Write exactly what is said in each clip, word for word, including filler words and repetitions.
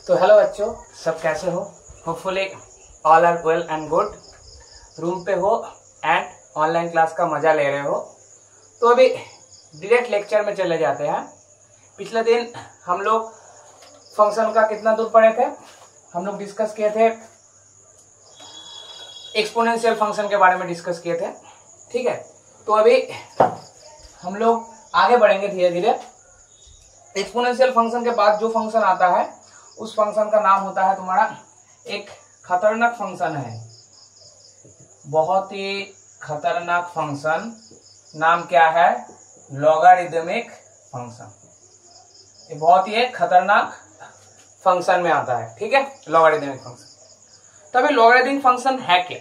तो हेलो बच्चों, सब कैसे हो? Hopefully all are well and good. Room पे हो एंड ऑनलाइन क्लास का मजा ले रहे हो। तो अभी डायरेक्ट लेक्चर में चले जाते हैं। पिछले दिन हम लोग फंक्शन का कितना दूर पढ़े थे? हम लोग डिस्कस किए थे, एक्सपोनेंशियल फंक्शन के बारे में डिस्कस किए थे। ठीक है, तो अभी हम लोग आगे बढ़ेंगे धीरे धीरे। एक्सपोनेंशियल फंक्शन के बाद जो फंक्शन आता है उस फंक्शन का नाम होता है तुम्हारा, एक खतरनाक फंक्शन है, बहुत ही खतरनाक फंक्शन। नाम क्या है? Logarithmic function. ये बहुत ही एक खतरनाक फंक्शन में आता है। ठीक है, लॉगरिदमिक फंक्शन। तो अभी लॉगरिदमिक फंक्शन है क्या?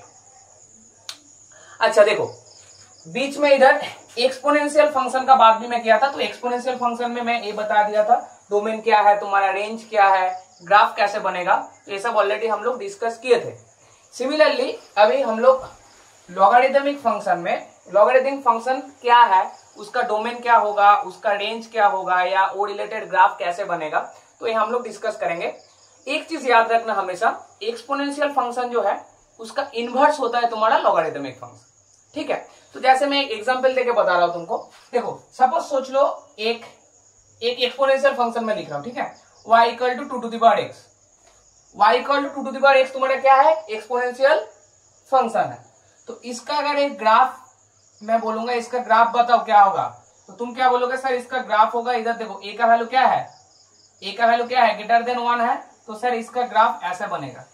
अच्छा देखो, बीच में इधर एक्सपोनेंशियल फंक्शन का बात भी मैं किया था। तो एक्सपोनेंशियल फंक्शन में मैं ये बता दिया था डोमेन क्या है, तुम्हारा रेंज क्या है, ग्राफ कैसे बनेगा, तो ये सब ऑलरेडी हम लोग डिस्कस किए थे। सिमिलरली अभी हम लोग लॉगरिदमिक फंक्शन में, लॉगरिदमिक फंक्शन क्या है, उसका डोमेन क्या होगा, उसका रेंज क्या होगा, या वो रिलेटेड ग्राफ कैसे बनेगा, तो ये हम लोग डिस्कस करेंगे। एक चीज याद रखना हमेशा, एक्सपोनेंशियल फंक्शन जो है उसका इनवर्स होता है तुम्हारा लॉगरिदमिक फंक्शन। ठीक है, तो जैसे मैं एक एग्जांपल देके बता रहा हूं तुमको। देखो, सपोज सोच लो एक एक एक्सपोनेंशियल फंक्शन में लिख रहा हूं। ठीक है, y equal to two to the power x, y equal to two to the power x तुम्हारा क्या है? एक्सपोनेंशियल फंक्शन है। तो इसका अगर एक ग्राफ मैं बोलूंगा, इसका ग्राफ बताओ क्या होगा, तो तुम क्या बोलोगे? सर इसका ग्राफ होगा, इधर देखो a का वैल्यू क्या है, a का वैल्यू क्या है, ग्रेटर देन वन है, तो सर इसका ग्राफ ऐसा बनेगा,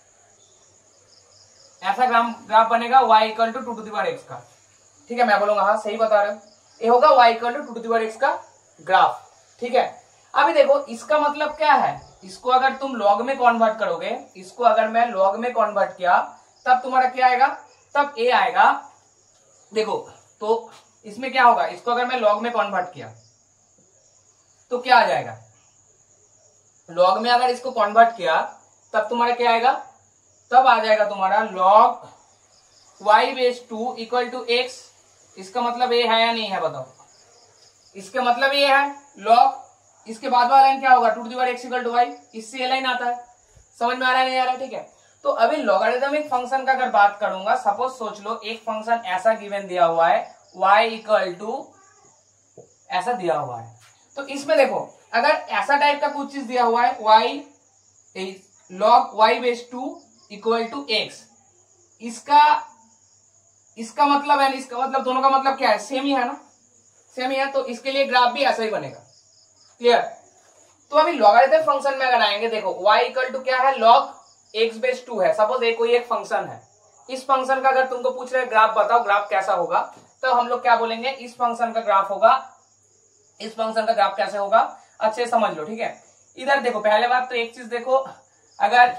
ऐसा ग्राफ ग्राफ बनेगा y equal to two to the power x का। ठीक है, मैं बोलूंगा हाँ सही बता रहे हो, ये होगा y equal to two to the power x का ग्राफ। ठीक है, अभी देखो इसका मतलब क्या है, इसको अगर तुम लॉग में कन्वर्ट करोगे, इसको अगर मैं लॉग में कन्वर्ट किया तब तुम्हारा क्या आएगा, तब a आएगा। देखो तो इसमें क्या होगा, इसको अगर मैं लॉग में कन्वर्ट किया तो क्या आ जाएगा, लॉग में अगर इसको कन्वर्ट किया तब तुम्हारा क्या आएगा, तब आ जाएगा तुम्हारा log y base two equal to x. इसका मतलब ये है या नहीं है बताओ? इसका मतलब ये है log, इसके बाद वाला लाइन क्या होगा, two to the power x equal to y, इससे ये लाइन आता है। समझ में आ रहा है नहीं आ रहा है? ठीक है, तो अभी लॉगरिदमिक फंक्शन का अगर बात करूंगा, सपोज सोच लो एक फंक्शन ऐसा गिवन दिया हुआ है, y इक्वल टू ऐसा दिया हुआ है। तो इसमें देखो अगर ऐसा टाइप का कुछ चीज दिया हुआ है, y log y base two equal to x, इसका इसका मतलब है, इसका मतलब दोनों का मतलब क्या है, सेम ही है ना, सेम ही है। तो इसके लिए ग्राफ भी ऐसा ही बनेगा। क्लियर? तो अभी लॉगरिदमिक फंक्शन में अगर आएंगे, देखो y इक्वल टू क्या है, log x बेस टू है। सपोज एक कोई एक फंक्शन है, इस फंक्शन का अगर तुमको पूछ रहे ग्राफ बताओ, ग्राफ कैसा होगा, तो हम लोग क्या बोलेंगे, इस फंक्शन का ग्राफ होगा, इस फंक्शन का ग्राफ कैसे होगा, अच्छे समझ लो। ठीक है, इधर देखो पहले बात तो एक चीज देखो, अगर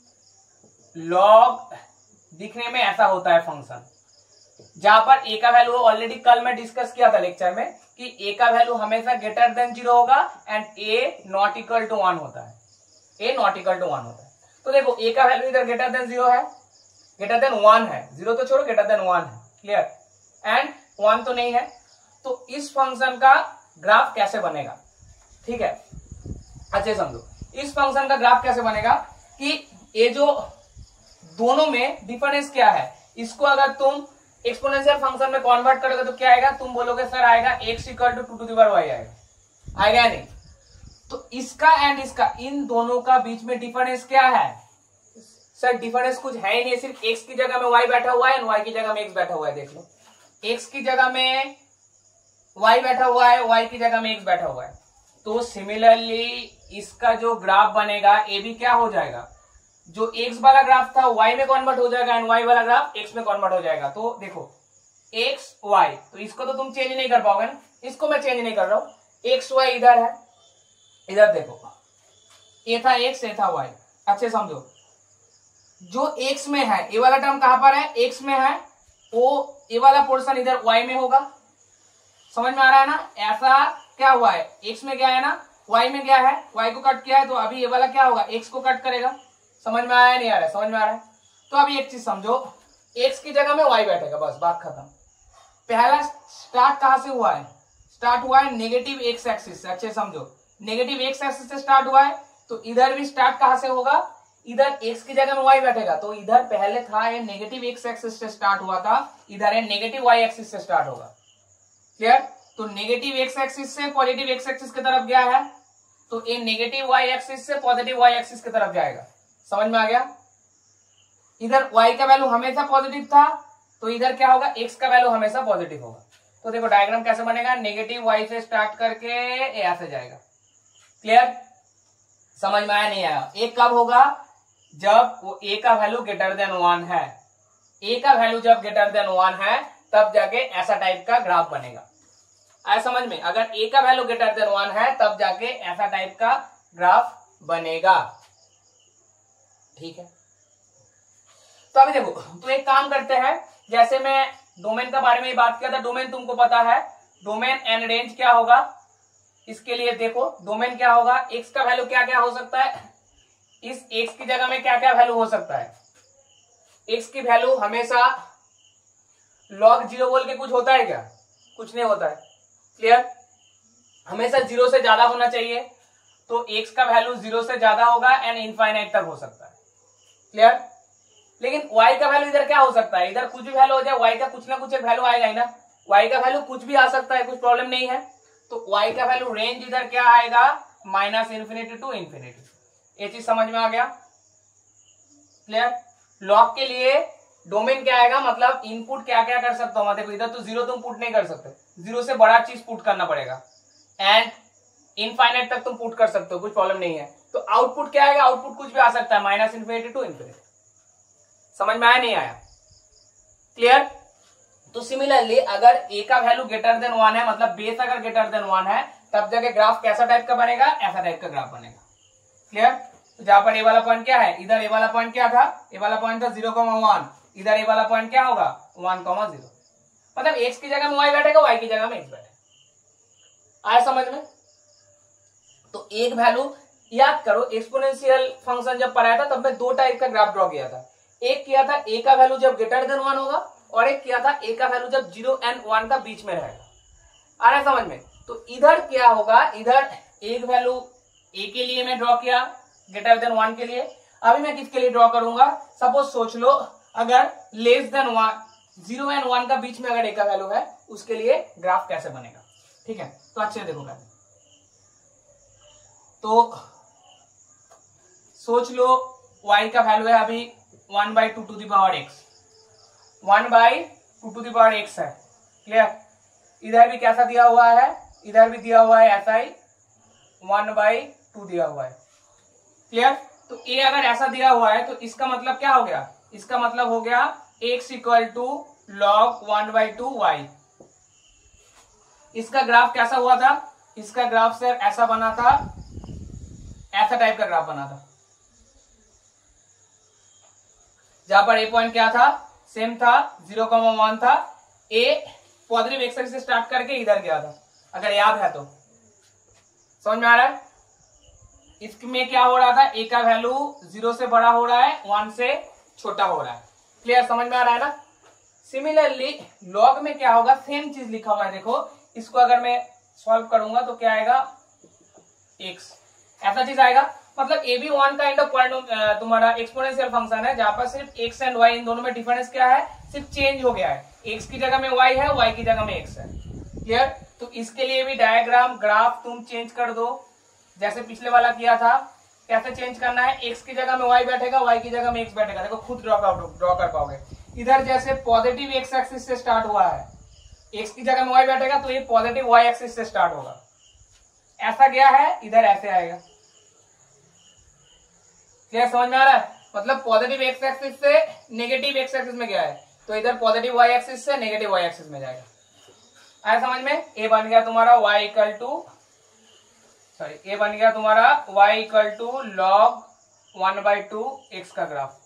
लॉग दिखने में ऐसा होता है फंक्शन, जहां पर a का वैल्यू ऑलरेडी कल मैं डिस्कस किया था लेक्चर में कि a का वैल्यू हमेशा ग्रेटर देन जीरो होगा and a not equal to one होता है, a not equal to one होता है। तो देखो a का वैल्यू इधर ग्रेटर देन जीरो है, ग्रेटर देन वन है, जीरो तो छोड़ो, ग्रेटर देन वन है। क्लियर? एंड वन तो नहीं है, तो इस फंक्शन का ग्राफ कैसे बनेगा? ठीक है, अच्छे समझो, इस फंक्शन का ग्राफ कैसे बनेगा कि ये जो दोनों में डिफरेंस क्या है, इसको अगर तुम एक्सपोनेंशियल फंक्शन में कन्वर्ट करोगे तो क्या आएगा, तुम बोलोगे सर आएगा x equal to two to the power y आएगा, आएगा नहीं? तो इसका एंड इसका, इन दोनों का बीच में डिफरेंस क्या है? सर डिफरेंस कुछ है ही नहीं, सिर्फ x की जगह में y बैठा हुआ है, y की जगह में x बैठा हुआ है। देख लो, x की जगह में y बैठा हुआ है, y की जगह में x बैठा हुआ है। तो सिमिलरली इसका जो ग्राफ बनेगा ये भी क्या हो जाएगा, जो x वाला ग्राफ था y में कन्वर्ट हो जाएगा एंड y वाला ग्राफ x में कन्वर्ट हो जाएगा। तो देखो x y, तो इसको तो तुम चेंज नहीं कर पाओगे ना, इसको मैं चेंज नहीं कर रहा हूं, x y इधर है, इधर देखो ये था x, ये था y। अच्छे समझो, जो x में है ये वाला टर्म कहां पर है, x में है, वो ये वाला पोर्शन इधर y में होगा। समझ में आ रहा है ना? ऐसा क्या हुआ है, x में गया है ना, y में गया है, y को कट किया है, तो अभी ये वाला क्या होगा, x को कट करेगा। समझ में आया नहीं आ रहा है? समझ में आ रहा है? तो अभी एक चीज समझो, x की जगह में y बैठेगा, बस बात खत्म। पहला स्टार्ट कहां से हुआ है, स्टार्ट हुआ है नेगेटिव एक्स एक्सिस से। अच्छे समझो, नेगेटिव एक्स एक्सिस से स्टार्ट हुआ है, तो इधर भी स्टार्ट कहां से होगा, इधर x की जगह में y बैठेगा, तो इधर पहले था ये नेगेटिव x एक्सिस से स्टार्ट हुआ था, इधर ये नेगेटिव y एक्सिस से स्टार्ट होगा। क्लियर? तो नेगेटिव x एक्सिस से पॉजिटिव x एक्सिस की तरफ गया है, तो ये नेगेटिव y एक्सिस से पॉजिटिव y एक्सिस की तरफ जाएगा। समझ में आ गया? इधर y का वैल्यू हमेशा पॉजिटिव था, तो इधर क्या होगा, x का वैल्यू हमेशा पॉजिटिव होगा। तो देखो डायग्राम कैसे बनेगा, नेगेटिव y से स्टार्ट करके ऐसे जाएगा। क्लियर? समझ में आया नहीं आया? एक कब होगा, जब वो a का वैल्यू ग्रेटर देन वन है। a का वैल्यू जब ग्रेटर देन वन है तब जाके ऐसा टाइप का ग्राफ बनेगा। आया समझ में? अगर a का वैल्यू ग्रेटर देन वन है तब जाके ऐसा टाइप का ग्राफ बनेगा। ठीक है, तो अभी देखो, तो एक काम करते हैं, जैसे मैं डोमेन का बारे में बात किया था, डोमेन तुमको पता है, डोमेन एंड रेंज क्या होगा। इसके लिए देखो डोमेन क्या होगा, x का वैल्यू क्या क्या हो सकता है, इस x की जगह में क्या क्या वैल्यू हो सकता है। x की वैल्यू हमेशा लॉग जीरो बोल के कुछ होता है क्या, कुछ नहीं होता है। क्लियर? हमेशा जीरो से ज्यादा होना चाहिए, तो x का वैल्यू जीरो से ज्यादा होगा एंड इनफाइनाइट तक हो सकता है। क्लियर? लेकिन y का वैल्यू इधर क्या हो सकता है, इधर कुछ भी वैल्यू हो जाए, y का कुछ ना कुछ एक वैल्यू आएगा ही ना। y का वैल्यू कुछ भी आ सकता है, कुछ प्रॉब्लम नहीं है। तो y का वैल्यू रेंज इधर क्या आएगा, माइनस इन्फिनिटी टू इन्फिनिटी। ये चीज समझ में आ गया? क्लियर? लॉग के लिए डोमेन क्या आएगा, मतलब इनपुट क्या क्या कर सकता हूं। देखो इधर तो जीरो तुम पुट नहीं कर सकते, जीरो से बड़ा चीज पुट करना पड़ेगा, एंड इनफाइनाइट तक तुम पुट कर सकते हो, कुछ प्रॉब्लम नहीं है। तो आउटपुट क्या आएगा, आउटपुट कुछ भी आ सकता है, माइनस इन्फिनिटी टू इन्फिनिटी। समझ में आया नहीं आया? क्लियर? तो सिमिलरली अगर a का वैल्यू ग्रेटर देन वन है, मतलब बेस अगर ग्रेटर देन वन है, तब जाके ग्राफ कैसा टाइप का बनेगा, ऐसा टाइप का ग्राफ बनेगा। क्लियर? तो जहां पर ए वाला पॉइंट क्या है, इधर ए वाला पॉइंट क्या था, ए वाला पॉइंट था जीरो कॉमा वन, इधर ए वाला पॉइंट क्या होगा, वन कॉमा जीरो। मतलब x की जगह में y बैठेगा, y की जगह में x बैठेगा। आया समझ में? तो एक वैल्यू याद करो, एक्सपोनेंशियल फंक्शन जब पढ़ाया था तब मैं दो टाइप का ग्राफ ड्रॉ किया था। एक किया था a का वैल्यू जब ग्रेटर देन वन होगा, और एक किया था a का वैल्यू जब जीरो एंड वन का बीच में रहेगा। आ रहा है समझ में? तो इधर क्या होगा, इधर एक वैल्यू a के लिए मैं ड्रॉ किया ग्रेटर देन वन के लिए। अभी मैं किसके लिए ड्रॉ करूंगा, सपोज सोच लो अगर less than one, zero and one का बीच में अगर a का वैल्यू है, उसके लिए ग्राफ कैसे बनेगा। ठीक है, तो अच्छे से देखो पहले। तो सोच लो y का वैल्यू है अभी one by two to the power x, one by two to the power x है। क्लियर? इधर भी कैसा दिया हुआ है, इधर भी दिया हुआ है ऐसा ही, वन बाई टू दिया हुआ है। क्लियर? तो a अगर ऐसा दिया हुआ है तो इसका मतलब क्या हो गया, इसका मतलब हो गया x equal to log one by two y. इसका ग्राफ कैसा हुआ था, इसका ग्राफ सर ऐसा बना था, ऐसा टाइप का ग्राफ बना था, जहां पर ए पॉइंट क्या था, सेम था, जीरो कॉमा वन था, ए पॉजिटिव एक्स एक्सिस से स्टार्ट करके इधर गया था, अगर याद है तो। समझ में आ रहा है? इसमें क्या हो रहा था, ए का वैल्यू जीरो से बड़ा हो रहा है, वन से छोटा हो रहा है। क्लियर? समझ में आ रहा है ना? सिमिलरली लॉग में क्या होगा, सेम चीज लिखा हुआ है। देखो इसको अगर मैं सॉल्व करूंगा तो क्या आएगा, एक्स, ऐसा चीज आएगा। मतलब ए बी वन काइंड ऑफ तुम्हारा एक्सपोनेंशियल फंक्शन है, जहां पर सिर्फ एक्स एंड वाई इन दोनों में डिफरेंस क्या है, सिर्फ चेंज हो गया है, एक्स की जगह में वाई है, वाई की जगह में एक्स है। क्लियर? तो इसके लिए भी डायग्राम ग्राफ तुम चेंज कर दो, जैसे पिछले वाला किया था। कैसे चेंज करना है, एक्स की जगह में वाई बैठेगा, वाई की जगह में एक्स बैठेगा। देखो खुद ड्रॉ ड्रॉ कर पाओगे। इधर जैसे पॉजिटिव एक्स एक्सिस से स्टार्ट हुआ है, एक्स की जगह में वाई बैठेगा, तो ये पॉजिटिव वाई एक्सिस से स्टार्ट होगा। ऐसा गया है, इधर ऐसे आएगा। क्लियर? समझ में आ रहा है? मतलब पॉजिटिव एक्स एक्सिस से नेगेटिव एक्स एक्सिस में गया है, तो इधर पॉजिटिव वाई एक्सिस से नेगेटिव वाई एक्सिस में जाएगा। आया समझ में? ए बन गया तुम्हारा y इक्वल टू सॉरी ए बन गया तुम्हारा y equal to log one by two x का ग्राफ।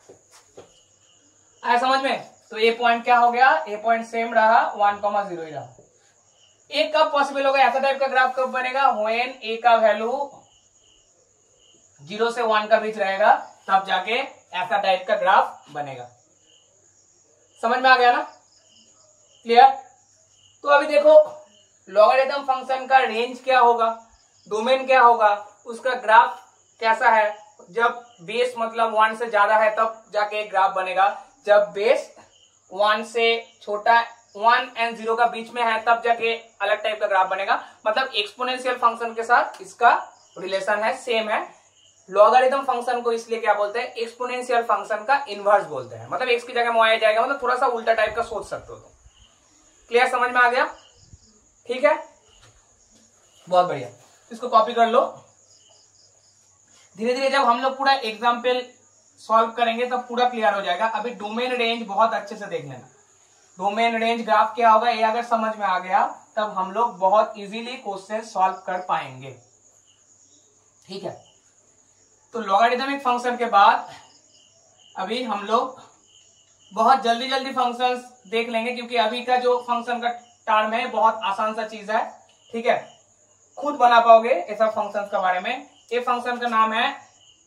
आया समझ में? तो ए पॉइंट क्या हो गया, ए पॉइंट सेम रहा, वन कॉमा जीरो ही रहा। ए कब पॉसिबल होगा, ऐसा टाइप का ग्राफ कब बनेगा, व्हेन ए का वैल्यू जीरो से वन का बीच रहेगा, तब जाके ऐसा टाइप का ग्राफ बनेगा। समझ में आ गया ना? क्लियर? तो अभी देखो लॉगरिथम फंक्शन का रेंज क्या होगा, डोमेन क्या होगा, उसका ग्राफ कैसा है, जब बेस मतलब वन से ज्यादा है तब जाके एक ग्राफ बनेगा, जब बेस वन से छोटा वन एंड जीरो का बीच में है तब जाके अलग टाइप का ग्राफ बनेगा। मतलब एक्सपोनेंशियल फंक्शन के साथ इसका रिलेशन है, सेम है। लॉगरिथम फंक्शन को इसलिए क्या बोलते हैं, एक्सपोनेंशियल फंक्शन का इनवर्स बोलते हैं। मतलब एक्स की जगह मोया जाएगा, मतलब थोड़ा सा उल्टा टाइप का सोच सकते हो। तो क्लियर, समझ में आ गया? ठीक है, बहुत बढ़िया। इसको कॉपी कर लो। धीरे धीरे जब हम लोग पूरा एग्जाम्पल सॉल्व करेंगे तब पूरा क्लियर हो जाएगा। अभी डोमेन रेंज बहुत अच्छे से देख लेना। डोमेन रेंज ग्राफ क्या होगा ये अगर समझ में आ गया तब हम लोग बहुत इजीली क्वेश्चन सॉल्व कर पाएंगे। ठीक है, तो लॉगरिथमिक फंक्शन के बाद अभी हम लोग बहुत जल्दी जल्दी फंक्शंस देख लेंगे, क्योंकि अभी का जो फंक्शन का टर्म है बहुत आसान सा चीज है। ठीक है, खुद बना पाओगे ये सब फंक्शंस के बारे में। ये फंक्शन का नाम है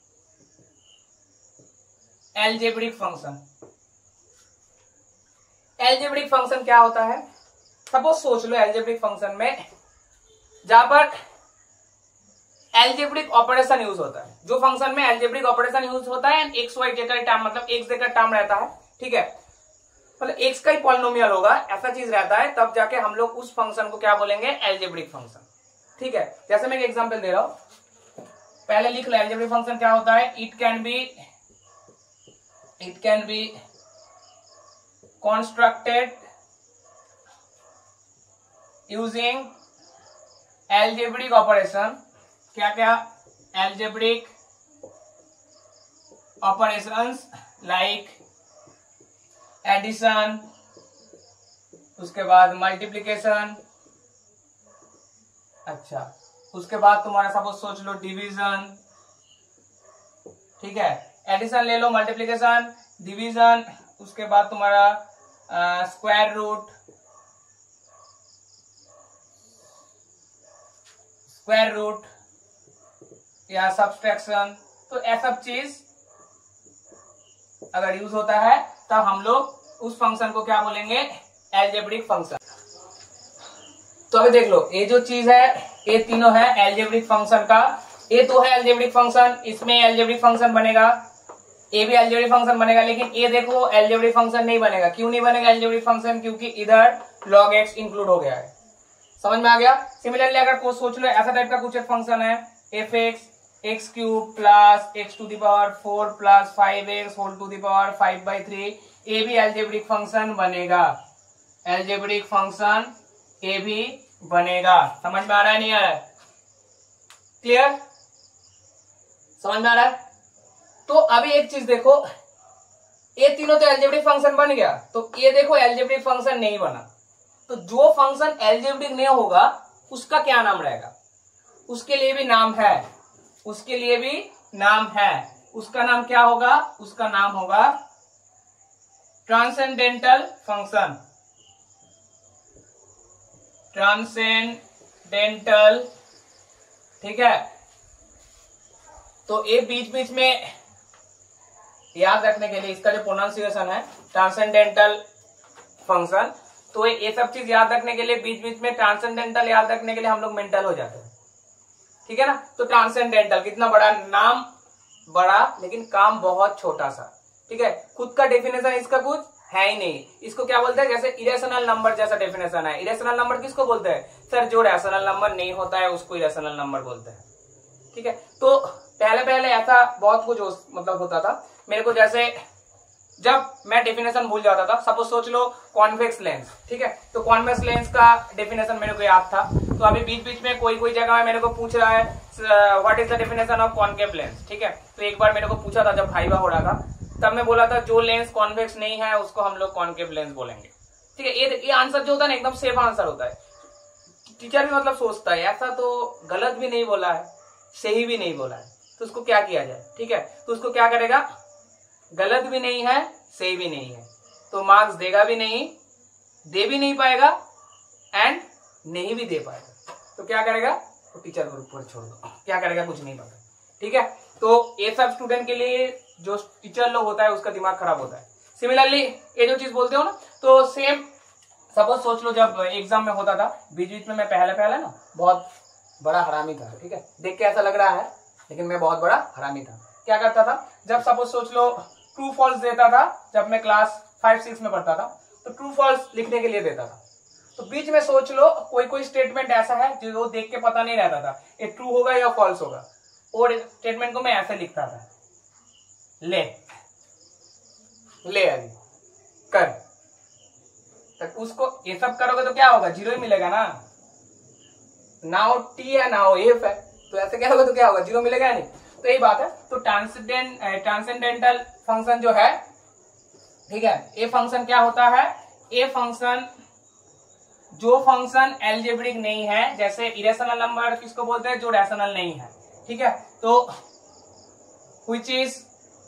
एलजेब्रिक फंक्शन। एलजेब्रिक फंक्शन क्या होता है, सपोज सोच लो एलजेब्रिक फंक्शन में जहां पर एलजेब्रिक ऑपरेशन यूज होता है, जो फंक्शन में एलजेब्रिक ऑपरेशन यूज होता है, एक्स वाई जेकर टर्म मतलब एक्स जेकर टर्म रहता है। ठीक है, मतलब एक्स का ही पॉलिनोमियल होगा, ऐसा चीज रहता है, तब जाके हम लोग उस फंक्शन को क्या बोलेंगे, एलजेब्रिक फंक्शन। ठीक है, जैसे मैं एक एग्जांपल दे रहा हूं, पहले लिख लो एलजेब्रिक फंक्शन क्या होता है। It can be it can be constructed using algebraic operation। क्या क्या, algebraic operations like addition, उसके बाद multiplication, अच्छा उसके बाद तुम्हारा सपोज सोच लो डिवीजन। ठीक है, एडिशन ले लो, मल्टीप्लिकेशन, डिवीजन, उसके बाद तुम्हारा स्क्वायर रूट, स्क्वायर रूट या सब्सट्रैक्शन। तो ऐसा चीज अगर यूज होता है तब हम लोग उस फंक्शन को क्या बोलेंगे, एलजेब्रिक फंक्शन। तो अभी देख लो ये जो चीज है ये तीनों है एलजेब्रिक फंक्शन का। ये तो है एलजेब्रिक फंक्शन, इसमें एलजेब्रिक फंक्शन बनेगा, ये भी एलजेब्रिक फंक्शन बनेगा, लेकिन ये देखो एलजेब्रिक फंक्शन नहीं बनेगा। क्यों नहीं बनेगा एलजेब्रिक फंक्शन, क्योंकि इधर log x इंक्लूड हो गया है। समझ में आ गया? सिमिलरली अगर कोई सोच लो ऐसा टाइप का कुछ एक फंक्शन है, F x x cube plus x to the power four plus five x whole to the power five by three, ये भी एलजेब्रिक फंक्शन बनेगा। एलजेब्रिक फंक्शन ये भी बनेगा। समझ में आ रहा है, नहीं आ रहा है? क्लियर, समझ में आ रहा है? तो अभी एक चीज देखो, ये तीनों तो एलजेब्रिक फंक्शन बन गया, तो ये देखो एलजेब्रिक फंक्शन नहीं बना। तो जो फंक्शन एलजेब्रिक नहीं होगा उसका क्या नाम रहेगा, उसके लिए भी नाम है, उसके लिए भी नाम है। उसका नाम क्या होगा, उसका नाम होगा ट्रांसेंडेंटल फंक्शन। ट्रांसेंडेंटल, ठीक है। तो ये बीच बीच में याद रखने के लिए इसका जो प्रोनाउंसिएशन है ट्रांसेंडेंटल फंक्शन, तो ये सब चीज याद रखने के लिए बीच बीच में ट्रांसेंडेंटल याद रखने के लिए हम लोग मेंटल हो जाते हैं। ठीक है ना? तो ट्रांसेंडेंटल कितना बड़ा नाम, बड़ा लेकिन काम बहुत छोटा सा। ठीक है, खुद का डेफिनेशन इसका कुछ है ही नहीं। इसको क्या बोलते हैं, जैसे इरेशनल नंबर जैसा डेफिनेशन है। इरेशनल नंबर किसको बोलते हैं सर, जो रैशनल नंबर नहीं होता है उसको इरेशनल नंबर बोलते हैं। ठीक है, तो पहले पहले ऐसा बहुत कुछ हो, मतलब होता था मेरे को, जैसे जब मैं डेफिनेशन भूल जाता था, सपोज सोच लो कॉन्वेक्स लेंस। ठीक है, तो कॉन्वेक्स लेंस का डेफिनेशन मेरे को याद था, तो अभी बीच बीच में कोई कोई जगह मेरे को पूछ रहा है what is the definition of concave lens. ठीक है, तो एक बार मेरे को पूछा था जब भाईवा हो रहा था, तब मैं बोला था जो लेंस कॉन्वेक्स नहीं है उसको हम लोग कॉन्केव लेंस बोलेंगे। ठीक है, ये ये आंसर जो होता है ना एकदम सेफ आंसर होता है। टीचर भी मतलब सोचता है ऐसा तो गलत भी नहीं बोला है, सही भी नहीं बोला है, तो उसको क्या किया जाए। ठीक है, तो उसको क्या करेगा, गलत भी नहीं है सही भी नहीं है, तो मार्क्स देगा भी नहीं, दे भी नहीं पाएगा एंड नहीं भी दे पाएगा। तो क्या करेगा, तो टीचर को ऊपर छोड़ दो, क्या करेगा कुछ नहीं पता। ठीक है, तो ये सब स्टूडेंट के लिए जो टीचर लोग होता है उसका दिमाग खराब होता है। सिमिलरली ये जो चीज बोलते हो ना, तो सेम सपोज सोच लो जब एग्जाम में होता था, बीच बीच में मैं पहले पहले ना बहुत बड़ा हरामी था। ठीक है, देख के ऐसा लग रहा है लेकिन मैं बहुत बड़ा हरामी था। क्या करता था, जब सपोज सोच लो ट्रू फॉल्स देता था, जब मैं क्लास फाइव सिक्स में पढ़ता था तो ट्रू फॉल्स लिखने के लिए देता था, तो बीच में सोच लो कोई कोई स्टेटमेंट ऐसा है जो देख के पता नहीं रहता था ये ट्रू होगा या फॉल्स होगा, और स्टेटमेंट को मैं ऐसे लिखता था, ले ले अभी कर, तक उसको ये सब करोगे तो क्या होगा, जीरो ही मिलेगा ना, ना हो टी है ना हो एफ है, तो ऐसे क्या होगा तो क्या होगा, जीरो मिलेगा नहीं। तो यही बात है। तो ट्रांसेंडेंट ट्रांसेंडेंटल फंक्शन जो है, ठीक है, ए फंक्शन क्या होता है, ए फंक्शन जो फंक्शन एल्जेब्रिक नहीं है, जैसे इरेशनल नंबर किसको बोलते हैं, जो रैशनल नहीं है, ठीक है, तो व्हिच इज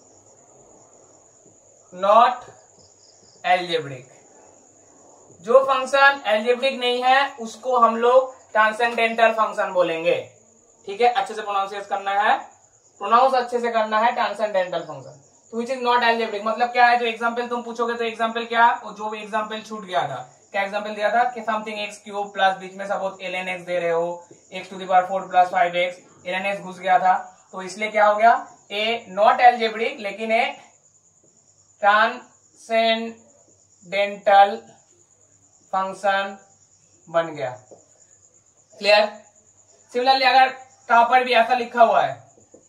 नॉट एल्जेब्रिक, जो फंक्शन एल्जेब्रिक नहीं है उसको हम लोग ट्रांसेंडेंटल फंक्शन बोलेंगे, ठीक है, अच्छे से प्रोनाउंसिएट करना है, प्रोनाउंस अच्छे से करना है, ट्रांसेंडेंटल फंक्शन। तो व्हिच इज नॉट एल्जेब्रिक मतलब क्या है, जो एग्जांपल तुम पूछोगे तो एग्जांपल क्या, जो भी एग्जांपल छूट गया था, क्या एग्जांपल दिया था कि समथिंग एक्स क्यूब प्लस बीच में सपोज एल एन एक्स दे रहे हो, x to the power four plus five x, l n x घुस गया था, तो इसलिए क्या हो गया, ए नॉट एल्जेब्रिक लेकिन ए ट्रांसेंडेंटल फंक्शन बन गया। क्लियर। सिमिलरली अगर कहां पर भी ऐसा लिखा हुआ है,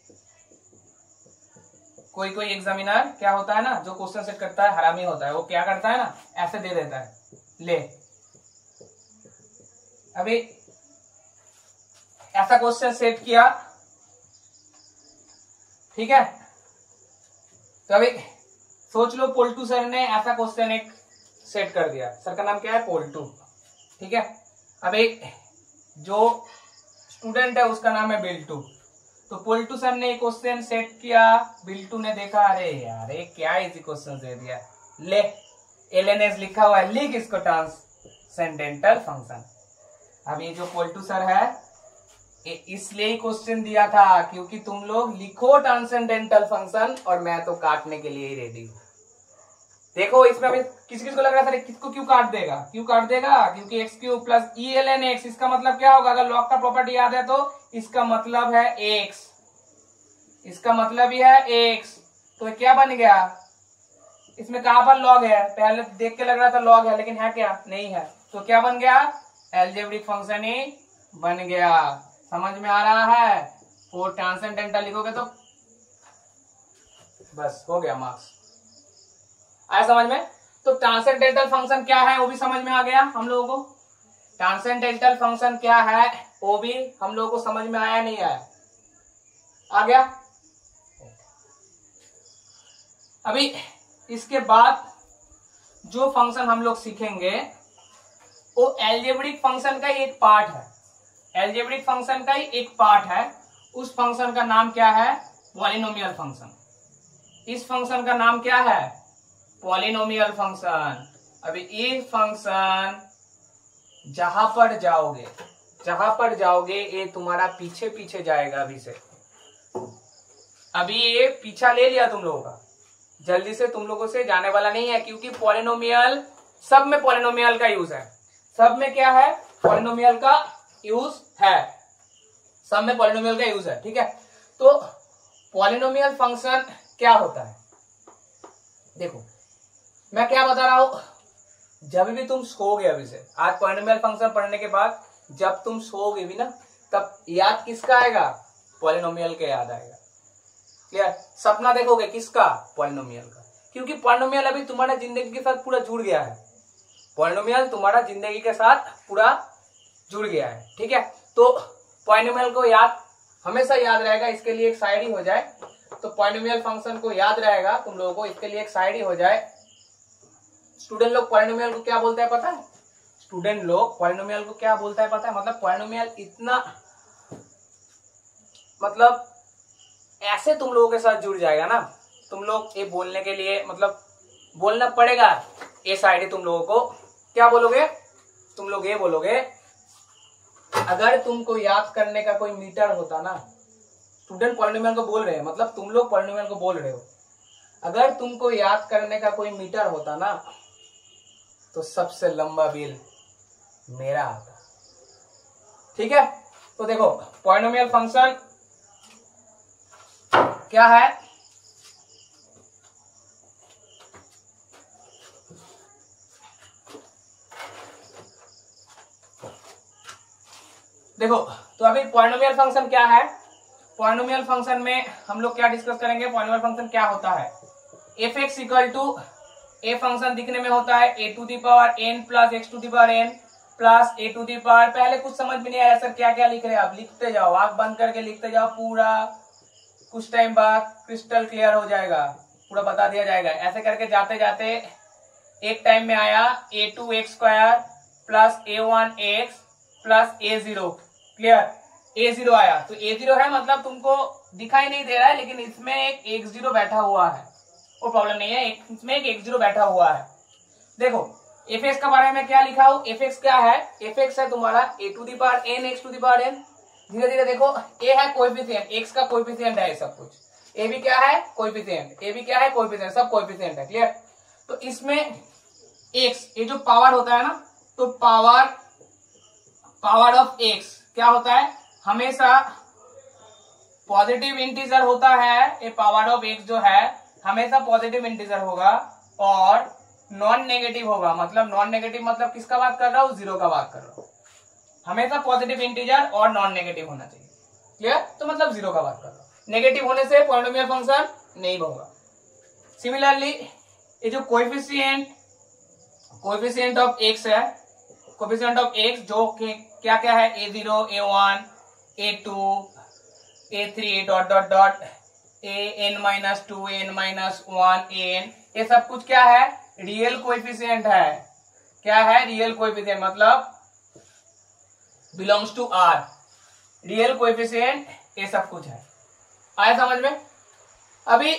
कोई कोई एग्जामिनर क्या होता है ना, जो क्वेश्चन सेट करता है हरामी होता है, वो क्या करता है ना, ऐसे दे देता है, ले अभी ऐसा क्वेश्चन सेट किया, ठीक है, तो अभी सोच लो पोल्टू सर ने ऐसा क्वेश्चन एक सेट कर दिया, सर का नाम क्या है, पोल्टू, ठीक है, अभी जो स्टूडेंट है उसका नाम है बिल्टू, तो पोल्टू सर ने एक क्वेश्चन सेट किया, बिल्टू ने देखा, अरे यार ये क्या इजी क्वेश्चन दे दिया, ले एल एन एस लिखा हुआ है, लिख इसको ट्रांसेंडेंटल फंक्शन। अब ये जो पोल्टू सर है इसलिए ही क्वेश्चन दिया था क्योंकि तुम लोग लिखो ट्रांसेंडेंटल फंक्शन और मैं तो काटने के लिए ही रेडी हूं। देखो इसमें अभी किसी किसी को लग रहा था किसको क्यों काट देगा, क्यों काट देगा, क्योंकि x cube plus e l n x, इसका मतलब क्या होगा, अगर लॉग का प्रॉपर्टी याद है तो इसका मतलब है एक्स, इसका मतलब ही है एक्स, तो क्या बन गया, इसमें कहां पर लॉग है, पहले देख के लग रहा था लॉग है लेकिन है क्या, नहीं है, तो क्या बन गया, एल्जेब्रिक फंक्शन ही बन गया। समझ में आ रहा है, वो ट्रांसेंडेंटल लिखोगे तो बस हो गया मार्क्स, आया समझ में। तो ट्रांसेंडेंटल फंक्शन क्या है वो भी समझ में आ गया हम लोगों को, ट्रांसेंडेंटल फंक्शन क्या है वो भी हम लोगों को समझ में आया नहीं आया, आ गया। अभी इसके बाद जो फंक्शन हम लोग सीखेंगे वो एल्जेब्रिक फंक्शन का ही एक पार्ट है, एल्जेब्रिक फंक्शन का ही एक पार्ट है, उस फंक्शन का नाम क्या है, पॉलिनोमियल फंक्शन। इस फंक्शन का नाम क्या है, पॉलिनोमियल फंक्शन। अभी ये फंक्शन जहां पर जाओगे, जहां पर जाओगे ये तुम्हारा पीछे पीछे जाएगा, अभी से अभी ये पीछा ले लिया तुम लोगों का, जल्दी से तुम लोगों से जाने वाला नहीं है, क्योंकि पॉलिनोमियल सब में पॉलिनोमियल का यूज है, सब में क्या है, पॉलिनोमियल का यूज है, सब में पॉलिनोमियल का यूज है, ठीक है। तो पॉलिनोमियल फंक्शन क्या होता है, देखो मैं क्या बता रहा हूं, जब भी तुम सोओगे, अभी से आज पॉलिनोमियल फंक्शन पढ़ने के बाद जब तुम सोओगे भी ना, तब याद किसका आएगा, पॉलिनोमियल के याद आएगा। क्लियर। सपना देखोगे किसका, पॉलिनोमियल का, क्योंकि पॉलिनोमियल अभी तुम्हारा जिंदगी के साथ पूरा जुड़ गया है, पॉलिनोमियल तुम्हारा जिंदगी के साथ पूरा जुड़ गया है, ठीक है। तो पॉलिनोमियल को याद हमेशा याद रहेगा, इसके लिए एक शायरी हो जाए, तो पॉलिनोमियल फंक्शन को याद रहेगा तुम लोगों को, इसके लिए एक शायरी हो जाए। स्टूडेंट लोग पॉलिनोमियल को क्या बोलता है पता है, स्टूडेंट लोग पॉलिनोमियल को क्या बोलता है पता है, मतलब पॉलिनोमियल इतना, मतलब ऐसे तुम लोगों के साथ जुड़ जाएगा ना, तुम लोग ये बोलने के लिए मतलब बोलना पड़ेगा, ये शायरी तुम लोगों को क्या बोलोगे, तुम लोग ये बोलोगे, अगर तुमको याद करने का कोई मीटर होता ना, स्टूडेंट पॉलिनोमियल को बोल रहे हैं, मतलब तुम लोग पॉलिनोमियल को बोल रहे हो, अगर तुमको याद करने का कोई मीटर होता ना, तो सबसे लंबा बिल मेरा आता, ठीक है। तो देखो पॉलिनोमियल फंक्शन क्या है, देखो तो अभी पॉलिनोमियल फंक्शन क्या है, पॉलिनोमियल फंक्शन में हम लोग क्या डिस्कस करेंगे, पॉलिनोमियल फंक्शन क्या होता है, F x equal to, a function दिखने में होता है a to the power n plus x to the power n plus a to the power, पहले कुछ समझ में नहीं आया सर क्या क्या लिख रहे हैं, आप लिखते जाओ, आंख बंद करके लिखते जाओ, पूरा कुछ टाइम बाद क्रिस्टल क्लियर हो जाएगा, पूरा बता दिया जाएगा। ऐसे करके जाते जाते एक टाइम में आया a two x square plus a one x plus a zero, clear, a zero आया, तो ए जीरो है मतलब तुमको दिखाई नहीं दे रहा है, लेकिन इसमें एक एक्स जीरो बैठा हुआ है, वो प्रॉब्लम नहीं है, एक, इसमें एक एक्स जीरो बैठा हुआ है। देखो एफ एक्स के बारे में क्या लिखा हो, एफ एक्स क्या है, एफ एक्स है तुम्हारा a to the power n x to the power n, धीरे धीरे देखो ए है कोएफिशिएंट, एक्स का कोएफिशिएंट है सब कुछ, ए भी क्या है कोएफिशिएंट, ए भी क्या है कोएफिशिएंट, सब कोएफिशिएंट है, क्लियर। तो इसमें एक्स, ये जो पावर होता है ना, तो पावर पावर ऑफ एक्स क्या होता है, हमेशा पॉजिटिव इंटीजर होता है, ये पावर ऑफ एक्स जो है हमेशा पॉजिटिव इंटीजर होगा और नॉन नेगेटिव होगा, मतलब नॉन नेगेटिव मतलब किसका बात कर रहा हूं, जीरो का बात कर रहा हूं, हमेशा पॉजिटिव इंटीजर और नॉन नेगेटिव होना चाहिए, क्लियर, तो मतलब जीरो का बात कर रहा हूं, नेगेटिव होने से पॉलिनोमियल फंक्शन नहीं होगा। सिमिलरली ये जो कोएफिशिएंट कोएफिशिएंट ऑफ एक्स है, कोएफिशिएंट ऑफ एक्स जो क्या क्या है, a zero a one a two a three dot dot dot a n minus two n minus one n, ये सब कुछ क्या है, रियल कोएफिशिएंट है, क्या है, रियल कोएफिशिएंट, मतलब belongs to R, real coefficient ये सब कुछ है, आया समझ में। अभी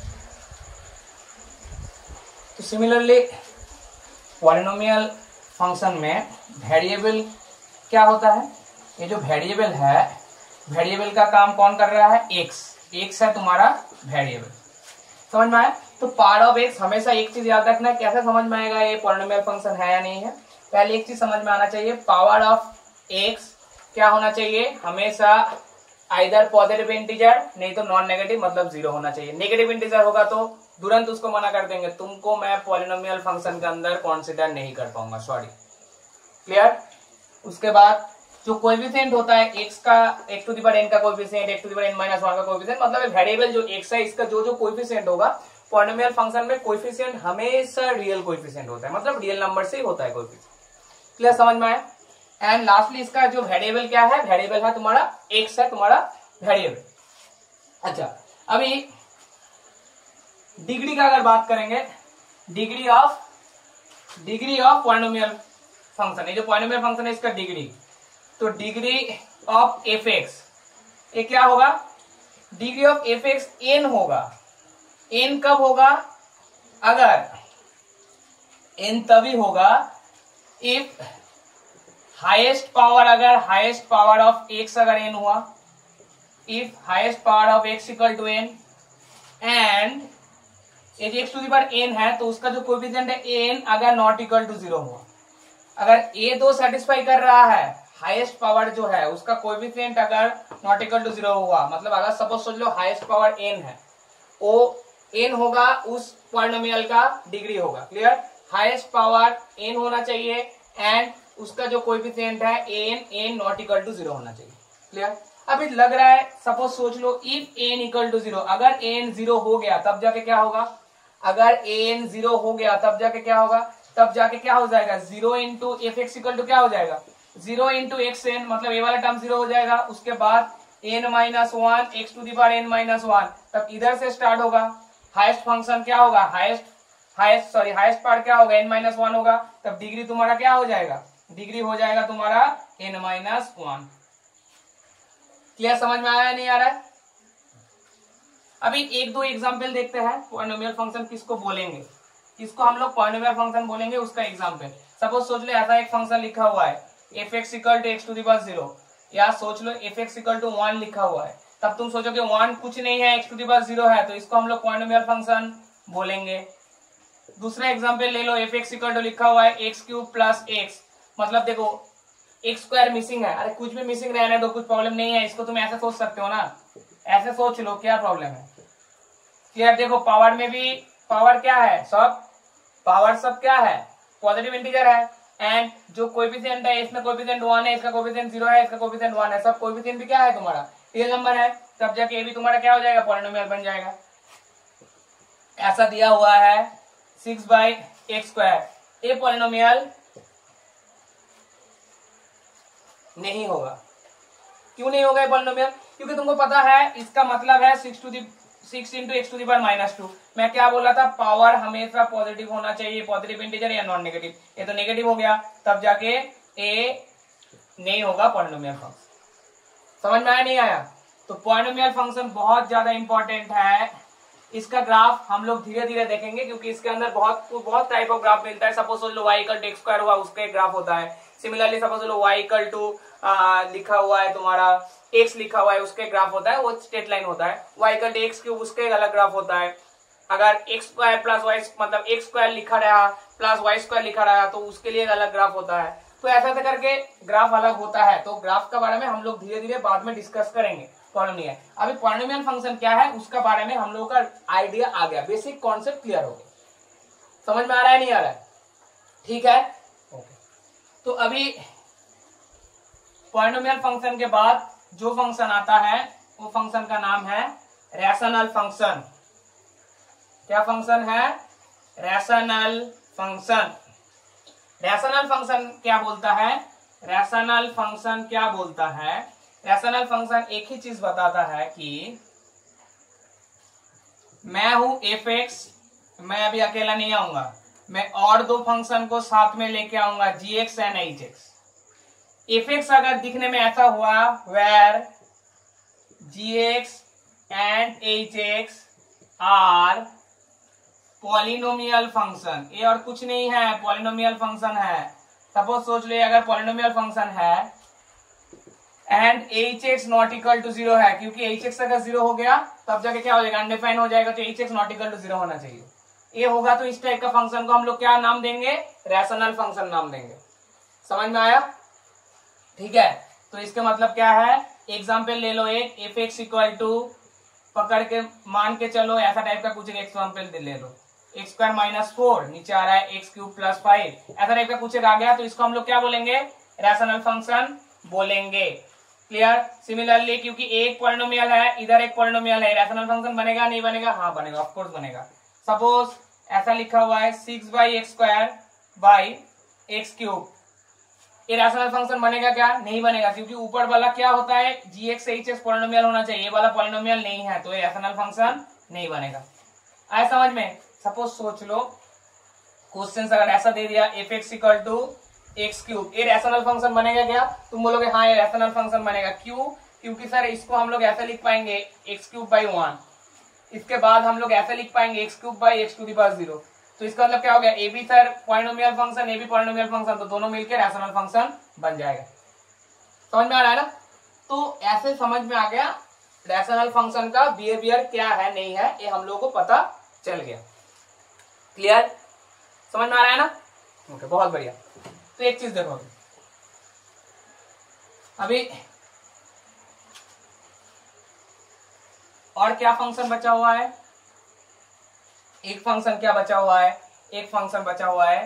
तो सिमिलरली पॉलिनोमियल फंक्शन में वेरिएबल क्या होता है, ये जो वेरिएबल है, वेरिएबल का काम कौन कर रहा है, एक्स, एक्स है तुम्हारा वेरिएबल, समझ में आया। तो पावर ऑफ एक्स, हमेशा एक चीज याद रखना, कैसे समझ में आएगा ये पॉलिनोमियल फंक्शन है या नहीं है, पहले एक चीज समझ में आना चाहिए, पावर ऑफ एक्स क्या होना चाहिए, हमेशा आइदर पॉजिटिव इंटीजर नहीं तो नॉन नेगेटिव, मतलब जीरो होना चाहिए, नेगेटिव इंटीजर होगा तो तुरंत उसको मना कर देंगे, तुमको मैं पॉलिनोमियल फंक्शन के अंदर कंसीडर नहीं कर पाऊंगा, सॉरी, क्लियर। उसके बाद जो कोएफिशिएंट होता है एक्स का, x to the power n का coefficient, x to the power n minus one का कोएफिशिएंट, मतलब वेरिएबल जो एक्स है इसका जो जो कोएफिशिएंट होगा, पॉलिनोमियल फंक्शन में कोएफिशिएंट हमेशा रियल कोएफिशिएंट होता है, मतलब रियल नंबर से ही होता है कोएफिशिएंट, क्लियर, समझ में आया। एंड लास्टली इसका जो वेरिएबल क्या है, वेरिएबल है तुम्हारा एक्स है तुम्हारा वेरिएबल। अच्छा अभी डिग्री का अगर बात करेंगे, degree of degree of polynomial function, ये जो पॉलिनोमियल फंक्शन है इसका डिग्री, तो डिग्री ऑफ एफ एक्स ये क्या होगा, degree of f x n होगा, एन कब होगा, अगर एन तभी होगा इफ हाईएस्ट पावर, अगर हाईएस्ट पावर ऑफ एक्स अगर एन हुआ, if highest power of x equal to n and यदि x to the power n है तो उसका जो कोएफिशिएंट है एन अगर नॉट इक्वल टू जीरो हुआ, अगर ए दो सेटिस्फाई कर रहा है, हाईएस्ट पावर जो है उसका कोएफिशिएंट अगर नॉट इक्वल टू जीरो हुआ, मतलब अगर सपोज सोच लो हाईएस्ट पावर एन है, वो एन होगा उस पॉलिनोमियल का डिग्री होगा, क्लियर, हाईएस्ट पावर एन होना चाहिए एंड उसका जो कोएफिशिएंट है n n not equal to zero होना चाहिए, क्लियर। अभी लग रहा है सपोज सोच लो if n equal to zero, अगर एन जीरो हो गया तब जाके क्या होगा, अगर एन जीरो हो गया तब जाके क्या होगा, तब जाके क्या हो जाएगा, zero into f x equal to क्या हो जाएगा, जीरो इंटू एक्स एन, मतलब ये वाला टर्म जीरो हो जाएगा, उसके बाद n minus one x to the power n minus one, तब इधर से स्टार्ट होगा, हाईएस्ट फंक्शन क्या होगा, highest highest sorry highest part क्या होगा, एन माइनस वन होगा, तब डिग्री तुम्हारा क्या हो जाएगा, डिग्री हो जाएगा तुम्हारा एन माइनस वन, क्लियर, समझ में आया नहीं आ रहा है। अभी एक दो एग्जांपल देखते हैं, पॉलिनोमियल फंक्शन किसको बोलेंगे, किसको हम लोग पॉलिनोमियल फंक्शन बोलेंगे, उसका एग्जांपल। सपोज सोच लो ऐसा एक फंक्शन लिखा हुआ है F x equal to x to the power zero, या सोच लो f x equal to one लिखा हुआ है, तब तुम सोचोगे वन कुछ नहीं है, x to the power zero है, तो इसको हम लोग पॉलिनोमियल फंक्शन बोलेंगे। दूसरा एग्जांपल ले लो, एफ एक्स इक्वल टू लिखा हुआ है एक्स क्यूब प्लस एक्स, मतलब देखो एक्स स्क्वायर मिसिंग है, अरे कुछ भी मिसिंग रहने दो, कुछ प्रॉब्लम नहीं है, इसको तुम ऐसे सोच सकते हो ना, ऐसे सोच लो क्या प्रॉब्लम है, क्लियर। देखो पावर में भी पावर क्या है, सब पावर सब क्या है, पॉजिटिव इंटीजर है। एंड जो कोएफिशिएंट है इसमें कोएफिशिएंट वन है, इसका कोएफिशिएंट जीरो है, इसका कोएफिशिएंट वन है, सब कोएफिशिएंट भी क्या है तुम्हारा रियल नंबर है, तब जाके ये भी तुम्हारा क्या हो जाएगा, पॉलिनोमियल बन जाएगा। ऐसा दिया हुआ है सिक्स बाई एक्स स्क्वायर, ये पॉलिनोमियल नहीं होगा। क्यों नहीं होगा ये पॉलिनोमियल, क्योंकि तुमको पता है इसका मतलब है six to the six into x to the power minus two. मैं क्या बोला था, पावर हमेशा पॉजिटिव होना चाहिए, पॉजिटिव इंटीजर या नॉन नेगेटिव, ये तो नेगेटिव हो गया, तब जाके ए नहीं होगा पॉलिनोमियल फंक्शन। समझ में आया नहीं आया। तो पॉलिनोमियल फंक्शन बहुत ज्यादा इंपॉर्टेंट है। इसका ग्राफ हम लोग धीरे धीरे देखेंगे, क्योंकि इसके अंदर बहुत बहुत टाइप ऑफ ग्राफ मिलता है। सपोज लो y equal to x square हुआ, उसका एक ग्राफ होता है। सिमिलरली सपोज लो वाई इक्वल टू लिखा हुआ है तुम्हारा एक्स लिखा हुआ है, उसके ग्राफ होता है, वो स्ट्रेट लाइन होता है। Y equal to x cube, उसका एक अलग ग्राफ होता है। अगर एक्स स्क्वायर प्लस वाई मतलब एक्स स्क्वायर लिखा रहा प्लस वाई स्क्वायर लिखा रहा तो उसके लिए एक अलग ग्राफ होता है। तो ऐसा ऐसा करके ग्राफ अलग होता है। तो ग्राफ के बारे में हम लोग धीरे धीरे बाद में डिस्कस करेंगे। पॉलिनोमियल, अभी पॉलिनोमियल फंक्शन क्या है उसका बारे में हम लोगों का आइडिया आ गया, बेसिक कॉन्सेप्ट क्लियर हो गया। समझ में आ रहा है नहीं आ रहा है, ठीक है ओके। तो अभी पॉलिनोमियल फंक्शन के बाद जो फंक्शन आता है वो फंक्शन का नाम है रैशनल फंक्शन। क्या फंक्शन है, रैशनल फंक्शन। रैशनल फंक्शन क्या बोलता है, रैशनल फंक्शन क्या बोलता है, रैशनल फंक्शन एक ही चीज बताता है कि मैं हूं एफ एक्स, मैं अभी अकेला नहीं आऊंगा, मैं और दो फंक्शन को साथ में लेके आऊंगा, g x and h x. F x अगर दिखने में ऐसा हुआ where g x and h x are polynomial function, ये और कुछ नहीं है, पॉलिनोमियल फंक्शन है। सपोज सोच लो अगर पॉलिनोमियल फंक्शन है and h x not equal to zero है, क्योंकि एच एक्स अगर जीरो हो गया तब जाके क्या हो जाएगा, अनडिफाइन हो जाएगा, तो h x not equal to zero होना चाहिए। ये होगा तो इस टाइप का फंक्शन को हम लोग क्या नाम देंगे, रैशनल फंक्शन नाम देंगे। समझ में आया, ठीक है। तो इसका मतलब क्या है, एग्जाम्पल ले लो एक, एफ एक्स इक्वल टू पकड़ के मान के चलो ऐसा टाइप का कुछ एग्जाम्पल ले लो, एक्स स्क्वायर माइनस फोर, नीचे आ रहा है एक्स क्यूब प्लस फाइव, ऐसा टाइप का कुछ आ गया तो इसको हम लोग क्या बोलेंगे, रैशनल फंक्शन बोलेंगे। क्लियर। सिमिलरली क्योंकि एक पॉलिनोमियल है इधर एक पॉलिनोमियल है, रैशनल फंक्शन बनेगा नहीं बनेगा, हाँ बनेगा, ऑफ कोर्स बनेगा। सपोज ऐसा लिखा हुआ है six by x square by x cube, ये रैशनल फंक्शन बनेगा क्या, नहीं बनेगा, क्योंकि ऊपर वाला क्या होता है g x h x polynomial होना चाहिए, ये वाला पॉलिनोमियल नहीं है, तो ये रैशनल फंक्शन नहीं बनेगा। आए समझ में। सपोज सोच लो क्वेश्चन अगर ऐसा दे दिया f x equal to x cube, ये रैशनल फंक्शन बनेगा क्या, तुम बोलोगे हाँ ये रैशनल फंक्शन बनेगा। क्यों, क्योंकि सर इसको हम लोग ऐसा लिख पाएंगे एक्स क्यूब बाई वन, इसके बाद हम लोग ऐसा लिख पाएंगे x cube by x to the power zero, तो इसका मतलब क्या हो गया, a b sir polynomial function, a b polynomial function, तो दोनों मिलकर रैशनल फंक्शन बन जाएगा। समझ में आ रहा है ना। तो ऐसे समझ में आ गया रैशनल फंक्शन का बिहेवियर क्या है नहीं है, ये हम लोगों को पता चल गया। क्लियर, समझ में आ रहा है ना, ओके बहुत बढ़िया। तो एक चीज देखो अभी और क्या फंक्शन बचा हुआ है, एक फंक्शन क्या बचा हुआ है, एक फंक्शन बचा हुआ है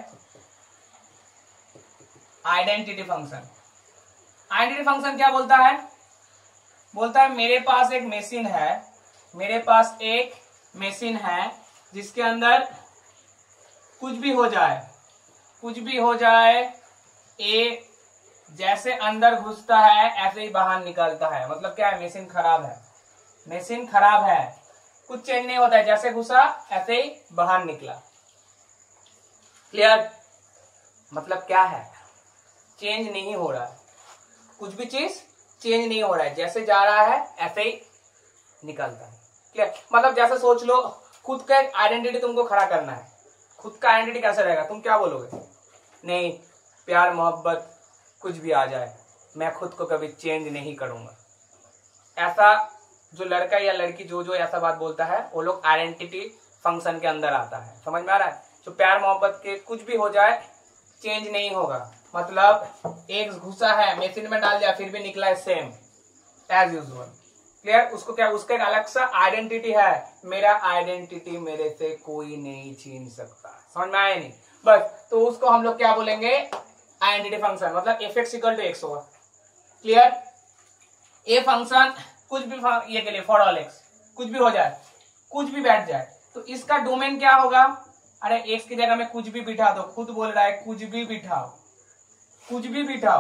आइडेंटिटी फंक्शन। आइडेंटिटी फंक्शन क्या बोलता है, बोलता है मेरे पास एक मशीन है, मेरे पास एक मशीन है जिसके अंदर कुछ भी हो जाए, कुछ भी हो जाए, ए जैसे अंदर घुसता है ऐसे ही बाहर निकलता है। मतलब क्या है, मशीन खराब है, मशीन खराब है, कुछ चेंज नहीं होता है, जैसे घुसा ऐसे ही बाहर निकला। क्लियर, मतलब क्या है, चेंज नहीं हो रहा है, कुछ भी चीज चेंज नहीं हो रहा है, जैसे जा रहा है ऐसे ही निकलता है। क्लियर, मतलब जैसे सोच लो खुद का एक आइडेंटिटी तुमको खड़ा करना है, खुद का आइडेंटिटी कैसे रहेगा, तुम क्या बोलोगे, नहीं प्यार मोहब्बत कुछ भी आ जाए मैं खुद को कभी चेंज नहीं करूंगा। ऐसा जो लड़का या लड़की जो जो ऐसा बात बोलता है वो लोग आइडेंटिटी फंक्शन के अंदर आता है। समझ में आ रहा है। जो प्यार मोहब्बत के कुछ भी हो जाए चेंज नहीं होगा, मतलब एक घुसा है मशीन में डाल दिया फिर भी निकला है सेम एज यूजुअल। क्लियर? उसको क्या, उसका एक अलग सा आइडेंटिटी है, मेरा आइडेंटिटी मेरे से कोई नहीं छीन सकता। समझ में आया नहीं? बस तो उसको हम लोग क्या बोलेंगे, आइडेंटिटी फंक्शन, मतलब f x equal to x होगा। क्लियर? ए फंक्शन कुछ भी ये के लिए फॉर ऑल एक्स कुछ भी हो जाए, कुछ भी बैठ जाए, तो इसका डोमेन क्या होगा? अरे एक्स की जगह में कुछ भी बिठा दो, खुद बोल रहा है कुछ भी बिठाओ, कुछ भी बिठाओ।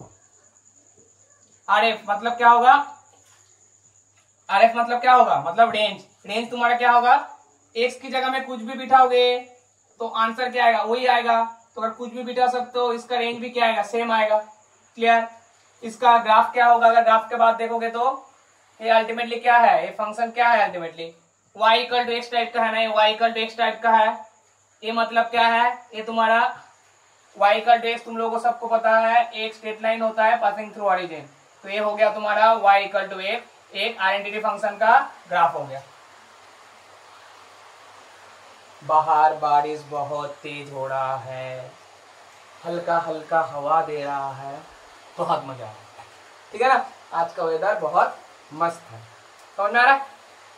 आरएफ मतलब क्या होगा? आरएफ मतलब क्या होगा? मतलब रेंज। रेंज तुम्हारा क्या होगा? एक्स की जगह में कुछ भी बिठाओगे तो आंसर क्या आएगा? वही आएगा। तो अगर कुछ भी बिठा सकते हो, इसका रेंज भी क्या आएगा? सेम आएगा। क्लियर? इसका ग्राफ क्या होगा? अगर ग्राफ के बाद देखोगे तो ये अल्टीमेटली क्या है? ये फंक्शन क्या है ultimately? y equal to x type का है ना, ये y equal to x type का है। ये मतलब क्या है? ये तुम्हारा y इक्वल टू एक्स तुम लोगों को सबको पता है, एक स्ट्रेट लाइन होता है पासिंग थ्रू ओरिजिन। तो ये हो गया तुम्हारा y इक्वल टू एक, एक आइडेंटिटी फंक्शन का ग्राफ हो गया। बाहर बारिश बहुत तेज हो रहा है, हल्का हल्का हवा दे रहा है, बहुत मजा आ रहा है। ठीक है ना? आज का वेदर बहुत मस्त है। समझ में आ रहा है?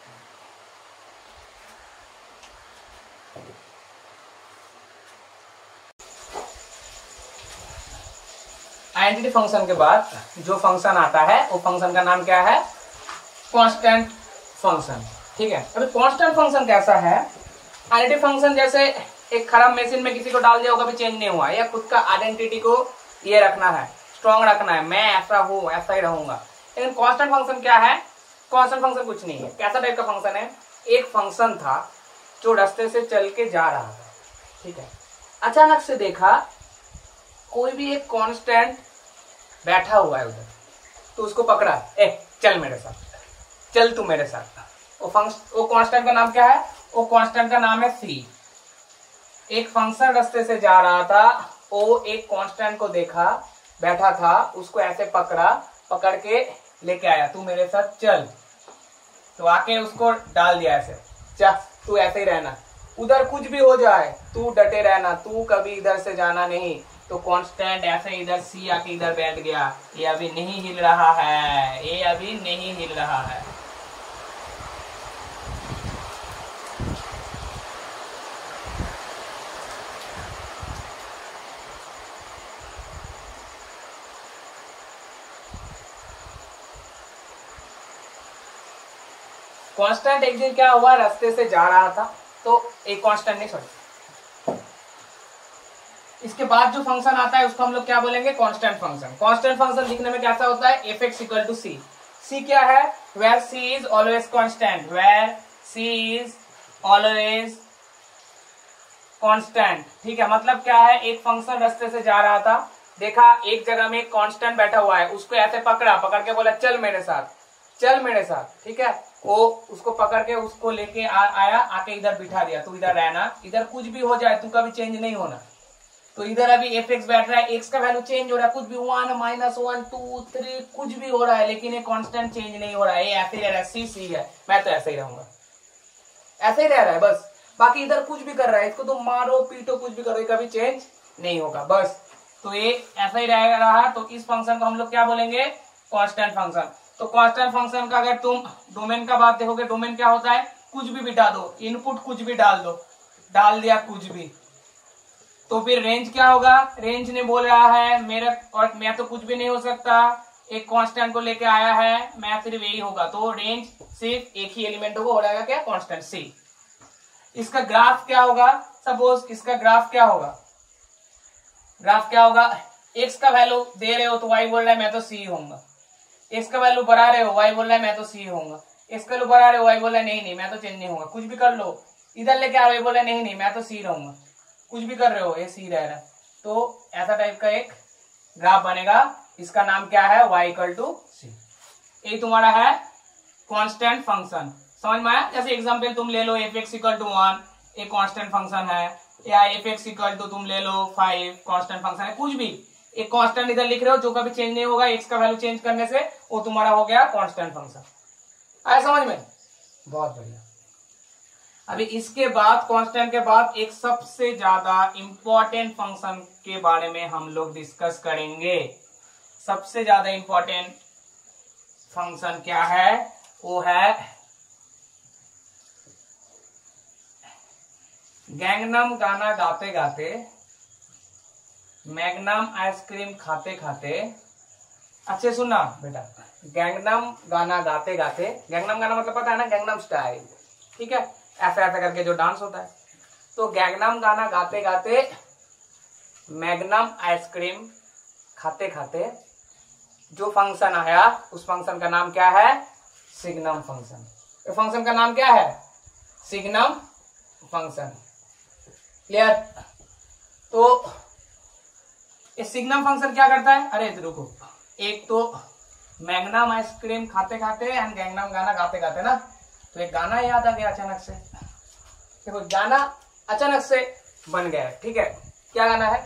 आइडेंटिटी फंक्शन के बाद जो फंक्शन आता है वो फंक्शन का नाम क्या है? Constant function. ठीक है? अभी कांस्टेंट फंक्शन कैसा है? आइडेंटिटी फंक्शन जैसे एक खराब मशीन में किसी को डाल दिया होगा, भी चेंज नहीं हुआ, या खुद का आइडेंटिटी को ये रखना है, स्ट्रॉन्ग रखना है, मैं ऐसा हूं ऐसा ही रहूंगा। लेकिन कांस्टेंट फंक्शन क्या है? कांस्टेंट फंक्शन कुछ नहीं है। कैसा टाइप का फंक्शन है? एक फंक्शन था जो रास्ते से चल के जा रहा था। ठीक है? अचानक से देखा कोई भी एक कांस्टेंट बैठा हुआ है उधर, तो उसको पकड़ा, ए चल मेरे साथ, चल तू मेरे साथ। वो फंक्शन, वो कांस्टेंट का नाम क्या है? वो कांस्टेंट का नाम है सी। एक फंक्शन रास्ते से जा रहा था, वो एक कांस्टेंट को देखा बैठा था, उसको ऐसे पकड़ा, पकड़ के लेके आया, तू मेरे साथ चल। तो आके उसको डाल दिया ऐसे, चल तू ऐसे ही रहना, उधर कुछ भी हो जाए तू डटे रहना, तू कभी इधर से जाना नहीं। तो कांस्टेंट ऐसे इधर सी आके इधर बैठ गया, ये अभी नहीं हिल रहा है, ये अभी नहीं हिल रहा है। कांस्टेंट एक दिन क्या हुआ, रास्ते से जा रहा था, तो एक कांस्टेंट नहीं, सॉरी, इसके बाद जो फंक्शन आता है उसको हम लोग क्या बोलेंगे? Constant function. कांस्टेंट फंक्शन लिखने में कैसा होता है? F x equal to C. C क्या है? Where C is always constant, where C is always constant. ठीक है? मतलब क्या है? एक फंक्शन रास्ते से जा रहा था, देखा एक जगह में एक कांस्टेंट बैठा हुआ है, उसको ऐसे पकड़ा, पकड़ के बोला चल मेरे साथ, चल मेरे साथ। ठीक है? वो उसको पकड़ के उसको लेके आ, आया, आके इधर बिठा दिया, तू इधर रहना, इधर कुछ भी हो जाए तू कभी चेंज नहीं होना। तो इधर अभी एफ एक्स बैठ रहा है, एक्स का वैल्यू चेंज हो रहा है, कुछ भी one minus one two three कुछ भी हो रहा है, लेकिन ये कांस्टेंट चेंज नहीं हो रहा है, ये ऐसे ही रह रहा है, सी सी है, मैं तो ऐसे ही रहूंगा, ऐसे ही रह रहा है बस। बाकी इधर कुछ भी कर रहा है, इसको तो मारो पीटो कुछ भी करो, कभी चेंज नहीं होगा बस। तो ये ऐसा ही रह रहा, तो इस फंक्शन को हम लोग क्या बोलेंगे? Constant function. तो कांस्टेंट फंक्शन का अगर तुम डोमेन का बात देखोगे, डोमेन क्या होता है? कुछ भी बिठा दो, इनपुट कुछ भी डाल दो, डाल दिया कुछ भी, तो फिर रेंज क्या होगा? रेंज ने बोल रहा है मेरा, और मैं तो कुछ भी नहीं हो सकता, एक कांस्टेंट को लेके आया है, मैं सिर्फ यही होगा, तो रेंज सिर्फ एक ही एलिमेंट होगा, हो जाएगा क्या? Constant c. इसका ग्राफ क्या होगा? सपोज इसका ग्राफ क्या होगा? ग्राफ क्या होगा? एक्स का वैल्यू दे रहे हो तो वाई बोल रहा है मैं तो सी होऊंगा, एक्स का वैल्यू बढ़ा रहे हो, वाई बोल रहा है मैं तो सी होऊंगा, एक्स का वैल्यू बढ़ा रहे हो, वाई बोल रहा है नहीं नहीं मैं तो चेंज नहीं होगा, कुछ भी कर लो, इधर लेके आ रहे हो, बोल रहा है नहीं नहीं मैं तो सी रहूंगा, कुछ भी कर रहे हो ये सी रह रहा है। तो ऐसा टाइप का एक ग्राफ बनेगा, इसका नाम क्या है? y equal to c. ये तुम्हारा है कांस्टेंट फंक्शन। समझ में आया? जैसे एग्जांपल तुम ले लो f x equal to one, एक कांस्टेंट फंक्शन है, या एफ एक्स इक्वल टू तुम ले लो फाइव, कांस्टेंट फंक्शन है, कुछ भी एक कांस्टेंट इधर लिख रहे हो जो कभी चेंज नहीं होगा, एक्स का वैल्यू चेंज करने से, वो तुम्हारा हो गया कांस्टेंट फंक्शन। आया समझ में? बहुत बढ़िया। अभी इसके बाद कांस्टेंट के बाद एक सबसे ज्यादा इंपॉर्टेंट फंक्शन के बारे में हम लोग डिस्कस करेंगे। सबसे ज्यादा इंपॉर्टेंट फंक्शन क्या है? वो है गैंगनम गाना गाते गाते, मैग्नम आइसक्रीम खाते खाते। अच्छे सुनना बेटा, गैंगनम गाना गाते गाते, गैंगनम गाना मतलब पता है ना, गैंगनम स्टाइल, ठीक है, ऐसा ऐसा करके जो डांस होता है। तो गैंगनम गाना गाते गाते, मैग्नम आइसक्रीम खाते खाते, जो फंक्शन आया उस फंक्शन का नाम क्या है? Signum function. तो फंक्शन का नाम क्या है? Signum function. क्लियर? तो ये सिग्नम फंक्शन क्या करता है? अरे रुको, एक तो मैग्नम आइसक्रीम खाते खाते एंड गैंगनम गाना गाते गाते ना, तो एक गाना याद आ गया अचानक से। देखो गाना अचानक से बन गया है, ठीक है। क्या गाना है?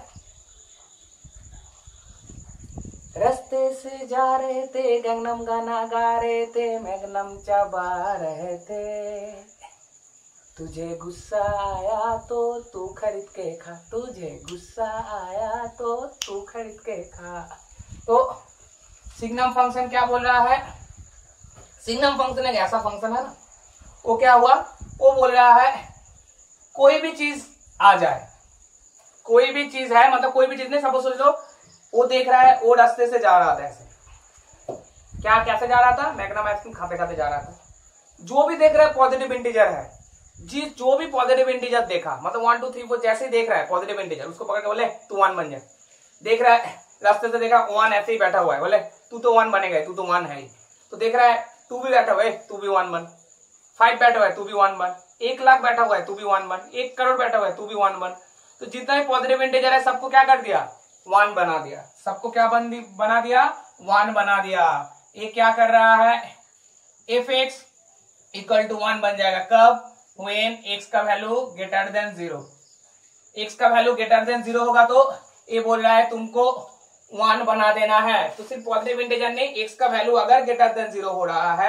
रास्ते से जा रहे थे, गैंगनम गाना गा रहे थे, मैग्नम चबा रहे थे, तुझे गुस्सा आया तो तू खरीद के खा, तुझे गुस्सा आया तो तू खरीद के खा। तो सिग्नम फंक्शन क्या बोल रहा है? सिग्नम फंक्शन एक ऐसा फंक्शन है ना, वो क्या हुआ, वो बोल रहा है कोई भी चीज आ जाए, कोई भी चीज है, मतलब कोई भी चीज नहीं, सपोज सोच लो वो देख रहा है, वो रास्ते से जा रहा था ऐसे, क्या कैसे जा रहा था? मैग्नम आइसक्रीम खाते खाते जा रहा था। जो भी देख रहा है पॉजिटिव इंटीजर है जी, जो भी पॉजिटिव इंटीजर देखा, मतलब वन टू थ्री फोर जैसे ही देख रहा है पॉजिटिव इंटीजर, उसको पकड़ के बोले तू वन बन जा। देख रहा है रास्ते से देखा वन ऐसे ही बैठा हुआ है, बोले तू तो वन बनेगा, तू तो वन है ही। तो देख रहा है तू भी बैठा हुआ है, तू भी वन बन। फाइव बैठा हुआ है, तू भी वन बन। एक लाख बैठा हुआ है, तू भी वन बन। एक करोड़ बैठा हुआ है, तू भी वन बन। तो जितना भी पॉजिटिव इंटीजर है सबको क्या कर दिया? वन बना दिया। सबको क्या बन बना दिया? वन बना दिया। ये क्या कर रहा है? F x equal to one बन जाएगा। कब? व्हेन एक्स का value greater than zero. X का वैल्यू ग्रेटर देन जीरो होगा तो ये बोल रहा है तुमको वन बना देना है। तो सिर्फ पॉजिटिव इंटीजर नहीं, एक्स का वैल्यू अगर ग्रेटर देन जीरो हो रहा है,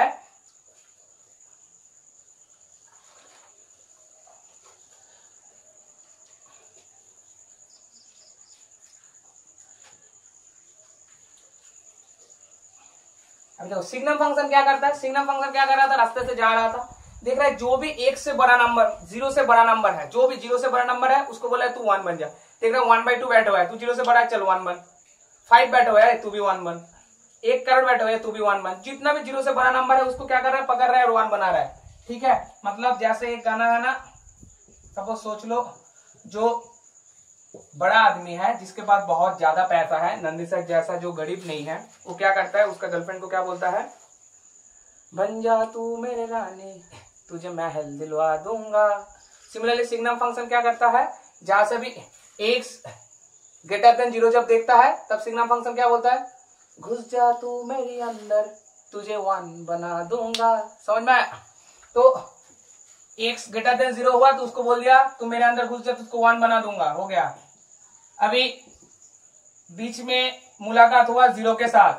अभी देखो सिग्नम फंक्शन क्या करता है? सिग्नम फंक्शन क्या कर रहा था? रास्ते से जा रहा था, देख रहा है जो भी एक से बड़ा नंबर, जीरो से बड़ा नंबर है, जो भी जीरो से बड़ा नंबर है उसको बोला है तू वन बन जा। देख रहा है वन बाई टू बैठा हुआ है, तू जीरो से बड़ा है, चल वन बन। फाइव बैठा हुआ है, तू भी वन बन। एक करोड़ बैठा हुआ है, तू भी वन बन। जितना भी जीरो से बड़ा नंबर है उसको क्या कर रहा है? पकड़ रहा है और वन बना रहा है, ठीक है। मतलब जैसे एक गाना है ना, सपोज सोच लो जो बड़ा आदमी है जिसके पास बहुत ज्यादा पैसा है, नंदी सर जैसा जो गरीब नहीं है, वो क्या करता है? उसका गर्लफ्रेंड को क्या बोलता है? बन जा तू मेरे रानी, तुझे महल दिलवा दूंगा। सिमिलरली सिग्नम फंक्शन क्या करता है? जहां से भी एक्स ग्रेटर देन जीरो जब देखता है तब सिग्नम फंक्शन क्या बोलता है? घुस जा तू मेरी अंदर, तुझे वन बना दूंगा। समझ में आया? तो एक्स ग्रेटर देन जीरो हुआ तो उसको बोल दिया तू मेरे अंदर घुस जा, तुझको वन बना दूंगा, हो गया। अभी बीच में मुलाकात हुआ जीरो के साथ,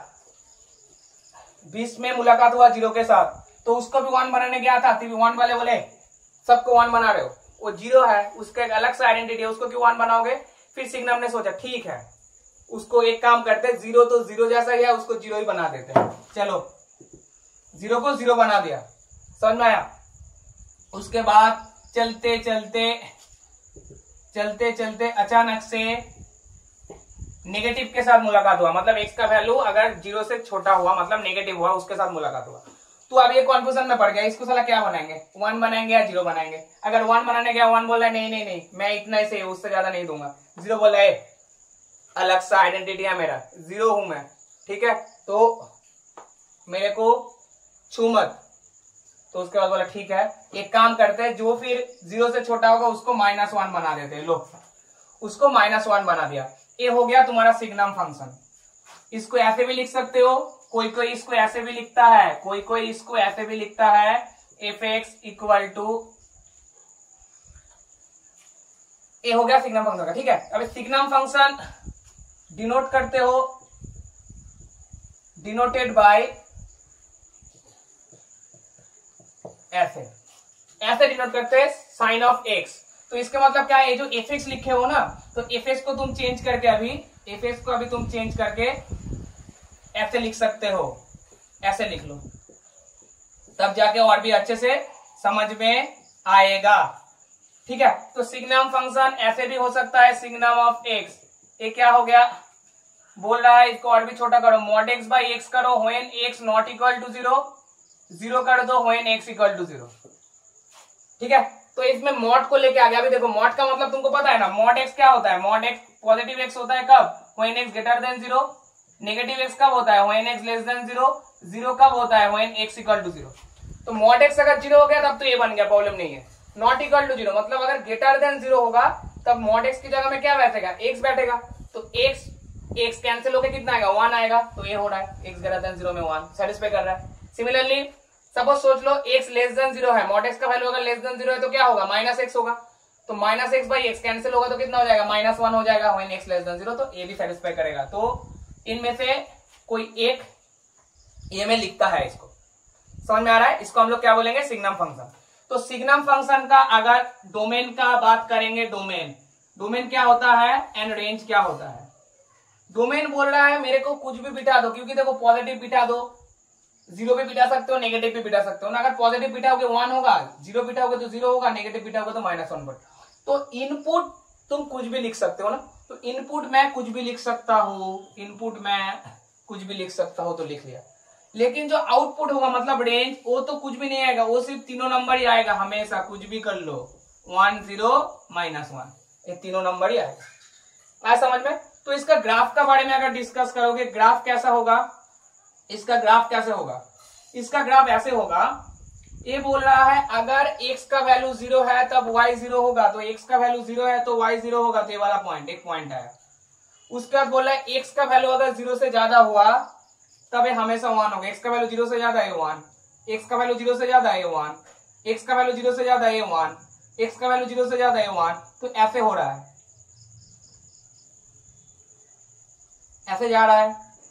बीच में मुलाकात हुआ जीरो के साथ, तो उसको भी वन बनाने गया था, तो वन वाले बोले सबको वन बना रहे हो, वो जीरो है, उसका एक अलग सा आइडेंटिटी है, उसको क्यों वन बनाओगे? फिर सिग्नम ने सोचा ठीक है, उसको एक काम करते, जीरो तो जीरो जैसा ही है, उसको जीरो ही बना देते हैं। चलो जीरो को जीरो बना दिया, समझ में आया? उसके बाद चलते चलते चलते चलते अचानक से नेगेटिव के साथ मुलाकात हुआ, मतलब एक्स का वैल्यू अगर जीरो से छोटा हुआ मतलब नेगेटिव हुआ, उसके साथ मुलाकात हुआ। तो अब ये कॉन्फ्यूजन में पड़ गया, इसको साला क्या बनाएंगे? वन बनाएंगे या जीरो बनाएंगे? अगर वन बनाने गया, वन बोल रहा है नहीं नहीं नहीं मैं इतना ही से उससे ज्यादा नहीं दूंगा। जीरो बोल रहा है अलग सा आइडेंटिटी है मेरा, जीरो हूं मैं, ठीक है, तो मेरे को छू मत। तो उसके बाद बोला ठीक है, एक काम करते हैं, जो फिर जीरो से छोटा होगा उसको माइनस वन बना देते हैं। लो उसको माइनस वन बना दिया। ये हो गया तुम्हारा सिग्नम फंक्शन। इसको ऐसे भी लिख सकते हो, कोई कोई इसको ऐसे भी लिखता है, कोई कोई इसको ऐसे भी लिखता है, एफ एक्स इक्वल टू, ये हो गया सिग्नम फंक्शन का, ठीक है। अब सिग्नम फंक्शन डिनोट करते हो, डिनोटेड बाय ऐसे, ऐसे डिनोट करते हैं साइन ऑफ एक्स। तो इसका मतलब क्या है? ये जो एफ एक्स लिखे हो ना, तो एफ एक्स को तुम चेंज करके अभी एफ एक्स को अभी तुम चेंज करके ऐसे लिख सकते हो, ऐसे लिख लो, तब जाके और भी अच्छे से समझ में आएगा। ठीक है, तो सिग्नम फंक्शन ऐसे भी हो सकता है, सिग्नम ऑफ एक्स, ये क्या हो गया, बोल रहा है इसको और भी छोटा करो, मॉड एक्स बाई एक्स करो when x not equal to zero, zero कर दो when x equal to zero. ठीक है, तो इसमें मॉड को लेके आ गया। अभी देखो मॉड का मतलब तुमको पता है ना, मॉड एक्स क्या होता है, मॉड एक्स पॉजिटिव एक्स होता है कब, when x greater than zero, negative x कब होता है, when x less than zero, zero कब होता है, when x equal to zero. तो मॉड एक्स अगर जीरो हो गया तब तो ये बन गया, प्रॉब्लम नहीं है। नॉट इक्वल टू जीरो मतलब अगर ग्रेटर देन जीरो होगा तब मॉड एक्स की जगह में क्या बैठेगा, एक्स बैठेगा। तो एक्स एक्स कैंसिल होकर कितना आएगा, वन आएगा, तो ये हो रहा है एक्स ग्रेटर देन जीरो में वन सेटिस्फाई कर रहा है। सिमिलरली सपोज सोच लो एक्स लेस देन जीरो है, मॉड एक्स का वैल्यू अगर लेस देन जीरो है तो क्या होगा, माइनस एक्स होगा, तो minus x by x cancel होगा तो कितना हो जाएगा, माइनस वन हो जाएगा when x less than zero, तो ये भी सेटिस्फाई करेगा। तो इनमें से कोई एक ये में लिखता है, इसको समझ में आ रहा है, इसको हम लोग क्या बोलेंगे, सिग्नम फंक्शन। तो सिग्नम फंक्शन का अगर डोमेन का बात करेंगे, डोमेन डोमेन क्या होता है एंड रेंज क्या होता है। डोमेन बोल रहा है मेरे को कुछ भी बिठा दो, क्योंकि देखो पॉजिटिव बिठा दो, जीरो भी बिठा सकते हो, नेगेटिव भी बिठा सकते हो ना। अगर पॉजिटिव बिठाओगे वन होगा, जीरो बिठाओगे तो जीरो होगा, नेगेटिव बिठाओगे तो माइनस वन होगा। तो इनपुट तुम कुछ भी लिख सकते हो ना, तो इनपुट मैं कुछ भी लिख सकता हूं, इनपुट मैं कुछ भी लिख सकता हूं, तो लिख लिया। लेकिन जो आउटपुट होगा मतलब रेंज, वो तो कुछ भी नहीं आएगा, वो सिर्फ तीनों नंबर ही आएगा हमेशा, कुछ भी कर लो, वन जीरो माइनस वन, ये तीनों नंबर ही आएगा। आया समझ में। तो इसका ग्राफ का बारे में अगर डिस्कस करोगे, ग्राफ कैसा होगा, इसका ग्राफ कैसे होगा, इसका ग्राफ ऐसे होगा, ये बोल रहा है अगर x का वैल्यू जीरो है तब y जीरो होगा, तो x का वैल्यू जीरो है तो y जीरो होगा, तो ये वाला पॉइंट एक पॉइंट है। उसके बाद बोल रहा है x का वैल्यू अगर जीरो से ज्यादा हुआ तब ये हमेशा वन होगा, x का वैल्यू जीरो से ज्यादा है वन, x का वैल्यू जीरो से ज्यादा है वन, x का वैल्यू जीरो से ज्यादा है वन, x का वैल्यू जीरो से ज्यादा है वन, तो ऐसे हो रहा है, ऐसे जा रहा है,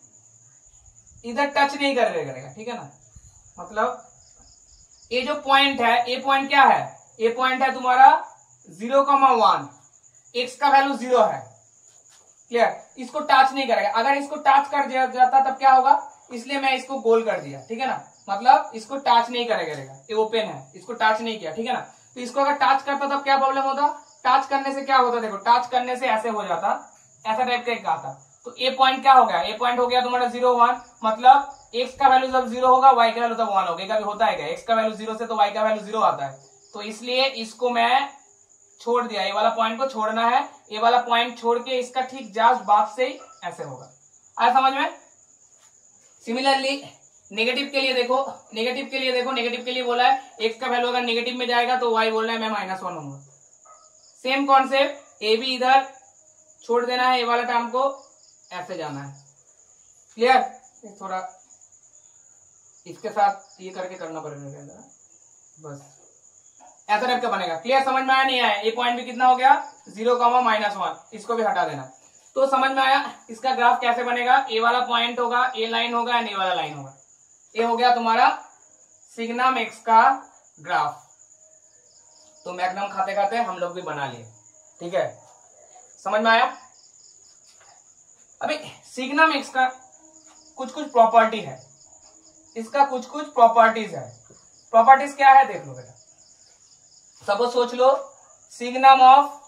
इधर टच नहीं कर करेगा। ठीक है ना, मतलब ये जो पॉइंट है, ये पॉइंट क्या है, ये पॉइंट है तुम्हारा जीरो कमा वन, एक्स का वैल्यू जीरो है, क्लियर, इसको टच नहीं करेगा। अगर इसको टच कर जाता तब क्या होगा, इसलिए मैं इसको गोल कर दिया। ठीक है ना, मतलब इसको टच नहीं करेगा, ये ओपन है, इसको टच नहीं किया। ठीक है ना, तो इसको अगर टच करता तब क्या प्रॉब्लम होता, टच करने से क्या होता, देखो टच करने से ऐसे हो जाता, ऐसा टाइप का एक आता। तो ए पॉइंट क्या हो गया, ए पॉइंट हो गया तुम्हारा जीरो वन, मतलब एक्स का वैल्यू जब जीरो होगा वाई का वैल्यू तब वन होगा। कभी होता है क्या, एक्स का वैल्यू जीरो से तो वाई का वैल्यू जीरो आता है, तो इसलिए इसको मैं छोड़ दिया, ये वाला पॉइंट को छोड़ना है, ये वाला पॉइंट छोड़ के इसका ठीक जस्ट बाद से ही ऐसे होगा। आया समझ में। सिमिलरली नेगेटिव के लिए देखो, नेगेटिव के लिए देखो, नेगेटिव के लिए बोला है एक्स का वैल्यू अगर नेगेटिव में जाएगा तो वाई बोल रहा है मैं माइनस वन होगा। सेम कॉन्सेप्ट, ए भी इधर छोड़ देना है, ये वाला टर्म को ऐसे जाना है, क्लियर। थोड़ा इसके साथ ये करके करना पड़ेगा, बस ऐसा टाइप का बनेगा, क्लियर। समझ में आया नहीं आया, ये पॉइंट भी कितना हो गया, जीरो कॉमा माइनस वन, इसको भी हटा देना। तो समझ में आया इसका ग्राफ कैसे बनेगा, ए वाला पॉइंट होगा, ए लाइन होगा एंड ए वाला लाइन होगा, ये हो गया तुम्हारा सिग्नम एक्स का ग्राफ। तो मैग्नम खाते खाते हम लोग भी बना लिए, ठीक है, समझ में आया। अभी सिग्नम एक्स का कुछ कुछ प्रॉपर्टी है, इसका कुछ कुछ प्रॉपर्टीज है। प्रॉपर्टीज क्या है देख लो बेटा, सपोज सोच लो सिग्नम ऑफ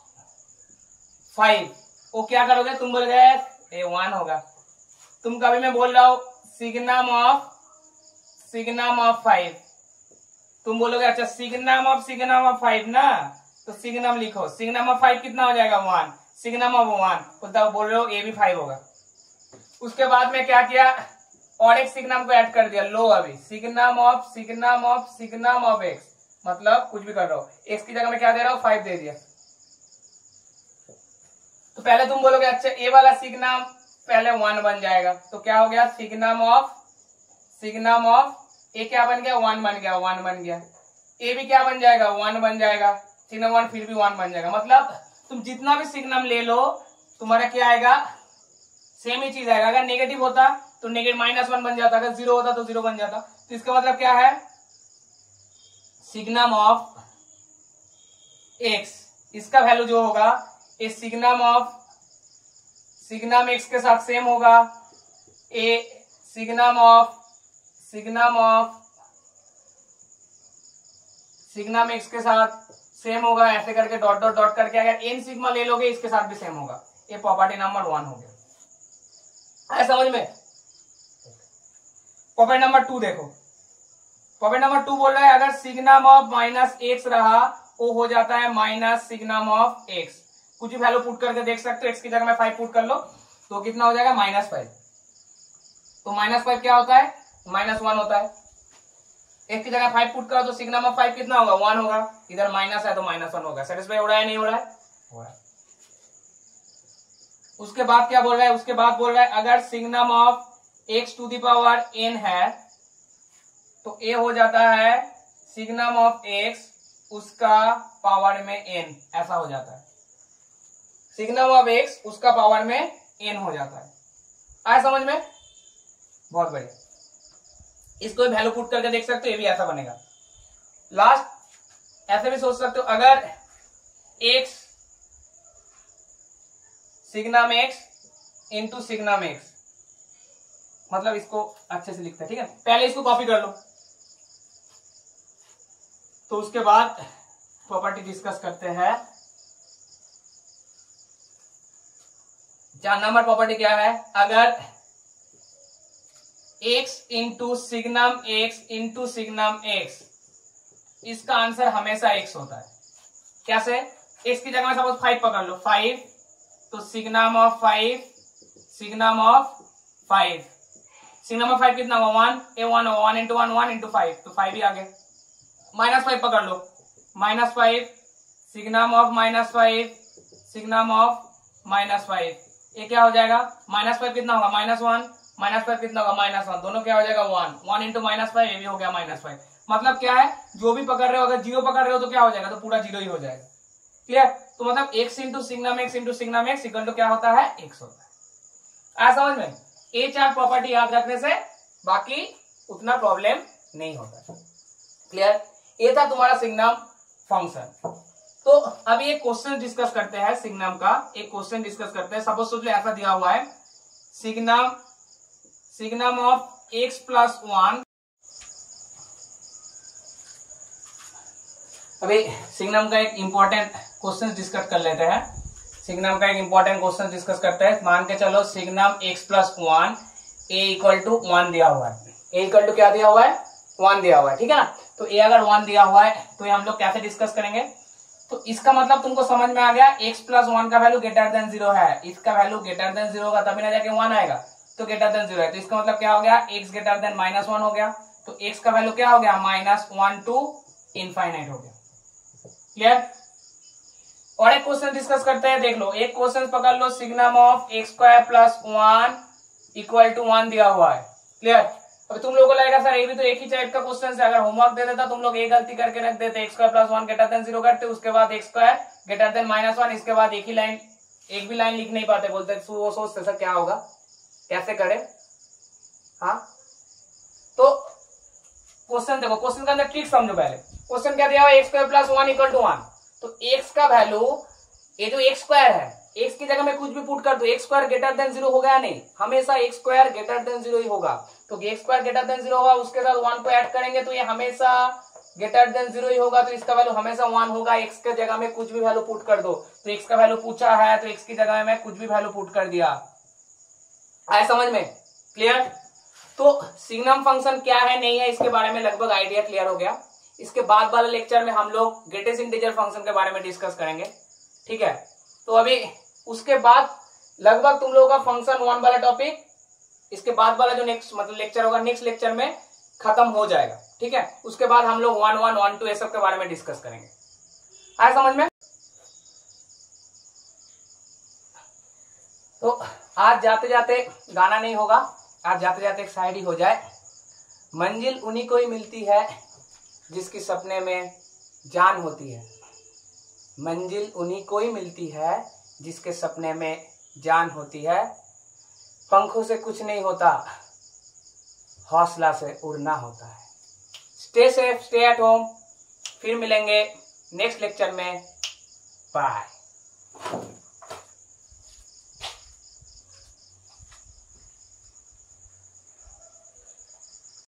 फाइव, वो क्या करोगे तुम, बोल गए ए वन होगा। तुम कभी मैं बोल रहा हूं signum of signum of five, तुम बोलोगे अच्छा signum of signum of five ना, तो सिग्नम लिखो, सिग्नम ऑफ फाइव कितना हो जाएगा वन, सिग्नम ऑफ वन, तो बोल रहे हो ए भी फाइव होगा। उसके बाद में क्या किया, और एक सिग्नम को ऐड कर दिया, लो अभी signum of signum of signum of x, मतलब कुछ भी कर रहा हो, एक्स की जगह में क्या दे रहा हूं, फाइव दे दिया। तो पहले तुम बोलोगे अच्छा ए वाला सिग्नम पहले वन बन जाएगा, तो क्या हो गया signum of signum of a क्या बन गया, वन बन गया, वन बन गया। ए भी क्या बन जाएगा, वन बन जाएगा, सिग्नम वन फिर भी वन बन जाएगा। मतलब तुम जितना भी सिग्नम ले लो तुम्हारा क्या आएगा, सेम ही चीज आएगा। अगर नेगेटिव होता तो नेगेटिव माइनस वन बन जाता, अगर जीरो होता तो जीरो बन जाता। तो इसका मतलब क्या है, सिग्नम ऑफ एक्स, इसका वैल्यू जो होगा a signum of signum x के साथ सेम होगा, a signum of signum of signum x के साथ सेम होगा, ऐसे करके डॉट डॉट डॉट करके अगर एन सिग्मा ले लोगे इसके साथ भी सेम होगा। ये प्रॉपर्टी नंबर वन हो गया। आया समझ में? प्रॉपर्टी नंबर टू देखो। प्रॉपर्टी नंबर टू बोल रहा है अगर सिग्नम ऑफ माइनस एक्स रहा वो हो जाता है माइनस सिग्नम ऑफ एक्स। कुछ भी वैल्यू पुट करके देख सकते हो, एक्स की जगह में फाइव पुट कर लो तो कितना हो जाएगा माइनस फाइव। तो माइनस फाइव क्या होता है? माइनस वन होता है। एक की जगह फाइव पुट करो तो सिग्नम ऑफ फाइव कितना होगा? वन होगा। इधर माइनस है तो माइनस वन होगा। सेटिस्फाई हो रहा है नहीं हो रहा है? हो रहा है। उसके बाद क्या बोल रहा है? उसके बाद बोल रहा है अगर signum of x to the power n है तो ए हो जाता है सिग्नम ऑफ एक्स उसका पावर में एन, ऐसा हो जाता है। सिग्नम ऑफ एक्स उसका पावर में एन हो जाता है। आया समझ में? बहुत बढ़िया। इसको वैल्यू पुट करके देख सकते हो, ये भी ऐसा बनेगा। लास्ट ऐसे भी सोच सकते हो अगर x signum x into signum x, मतलब इसको अच्छे से लिखते हैं, ठीक है। पहले इसको कॉपी कर लो तो उसके बाद प्रॉपर्टी डिस्कस करते हैं। चार नंबर प्रॉपर्टी क्या है? अगर x into signum x into signum x, इसका आंसर हमेशा x होता है। कैसे? x की जगह में सपोज फाइव पकड़ लो, फाइव तो signum of five signum of five signum of five कितना होगा? वन। ए वन होगा, one into one one into five तो फाइव ही आ गया। माइनस फाइव पकड़ लो, minus five signum of minus five signum of minus five, ये क्या हो जाएगा? माइनस फाइव कितना होगा? Minus one. माइनस फाइव कितना होगा? Minus one. दोनों क्या हो जाएगा? One. One into minus five, ये भी हो गया माइनस फाइव। मतलब क्या है? जो भी पकड़ रहे हो, अगर जीरो पकड़ रहे हो तो क्या हो जाएगा? तो पूरा जीरो ही हो जाएगा। क्लियर? तो मतलब x into signum x into signum x equal to क्या होता है? एक्स होता है। आया समझ में? ये चार प्रॉपर्टी याद रखने से बाकी उतना प्रॉब्लम नहीं होता। क्लियर? ये था तुम्हारा सिग्नम फंक्शन। तो अभी एक क्वेश्चन डिस्कस करते हैं सिग्नम का। एक क्वेश्चन डिस्कस करते हैं। सपोज सोच लो ऐसा दिया हुआ है signum signum of x plus one. अभी सिग्नम का एक इंपॉर्टेंट क्वेश्चन डिस्कस कर लेते हैं। सिग्नम का एक इंपॉर्टेंट क्वेश्चन डिस्कस करते हैं। मान के चलो signum x plus one a equal to one दिया हुआ है। ए इक्वल टू क्या दिया हुआ है? वन दिया हुआ है, ठीक है ना। तो ए अगर वन दिया हुआ है तो ये हम लोग कैसे डिस्कस करेंगे? तो इसका मतलब तुमको समझ में आ गया, एक्स प्लस वन का वैल्यू ग्रेटर देन जीरो है। इसका वैल्यू ग्रेटर देन जीरो होगा तभी ना जाके वन आएगा, तो ग्रेटर देन जीरो है। तो इसका मतलब क्या हो गया? X greater than minus one हो गया। तो एक्स का वैल्यू क्या हो गया? माइनस वन टू इनफाइनाइट हो गया। क्लियर? और एक क्वेश्चन डिस्कस करते हैं। देख लो, एक क्वेश्चन पकड़ लो, signum of x square plus one equal to one दिया हुआ है। क्लियर? अब तुम लोगों को लगेगा सर ये भी तो एक ही टाइप का क्वेश्चन है, अगर होमवर्क दे देता तुम लोग एक गलती करके रख देते, x square plus one greater than zero करते, उसके बाद x square greater than minus one, इसके बाद एक ही लाइन, एक भी लाइन लिख नहीं पाते, बोलते वो सोचते सर क्या होगा, कैसे करे। हाँ, तो क्वेश्चन देखो, क्वेश्चन के अंदर ट्रिक समझो। पहले क्वेश्चन क्या दिया हुआ? X square plus one equal to one. तो एक्स का वैल्यू, ये जो एक्स स्क्वायर है, एक्स की जगह में कुछ भी पुट कर दो, x square greater than zero हो गया नहीं, हमेशा x square greater than zero ही होगा। तो x square greater than zero होगा, उसके साथ वन को ऐड करेंगे तो ये हमेशा ग्रेटर देन जीरो ही होगा, तो इसका वैल्यू हमेशा वन होगा। एक्स के जगह में कुछ भी वैल्यू पुट कर दो, तो एक्स का वैल्यू पूछा है तो एक्स की जगह में कुछ भी वैल्यू पुट कर दिया। आया समझ में? क्लियर? तो सिग्नम फंक्शन क्या है नहीं है इसके बारे में लगभग आइडिया क्लियर हो गया। इसके बाद वाले लेक्चर में हम लोग ग्रेटेस्ट इंटीजर फंक्शन के बारे में डिस्कस करेंगे, ठीक है। तो अभी उसके बाद लगभग तुम लोगों का फंक्शन वन वाला टॉपिक, इसके बाद वाला जो नेक्स्ट मतलब लेक्चर होगा, नेक्स्ट लेक्चर में खत्म हो जाएगा, ठीक है। उसके बाद हम लोग वन वन वन टू ये सब के बारे में डिस्कस करेंगे। आया समझ में? तो आज जाते जाते गाना नहीं होगा, आज जाते जाते एक शायरी हो जाए। मंजिल उन्हीं को ही मिलती है जिसकी सपने में जान होती है, मंजिल उन्हीं को ही मिलती है जिसके सपने में जान होती है। पंखों से कुछ नहीं होता, हौसला से उड़ना होता है। Stay safe, stay at home. फिर मिलेंगे नेक्स्ट लेक्चर में। बाय।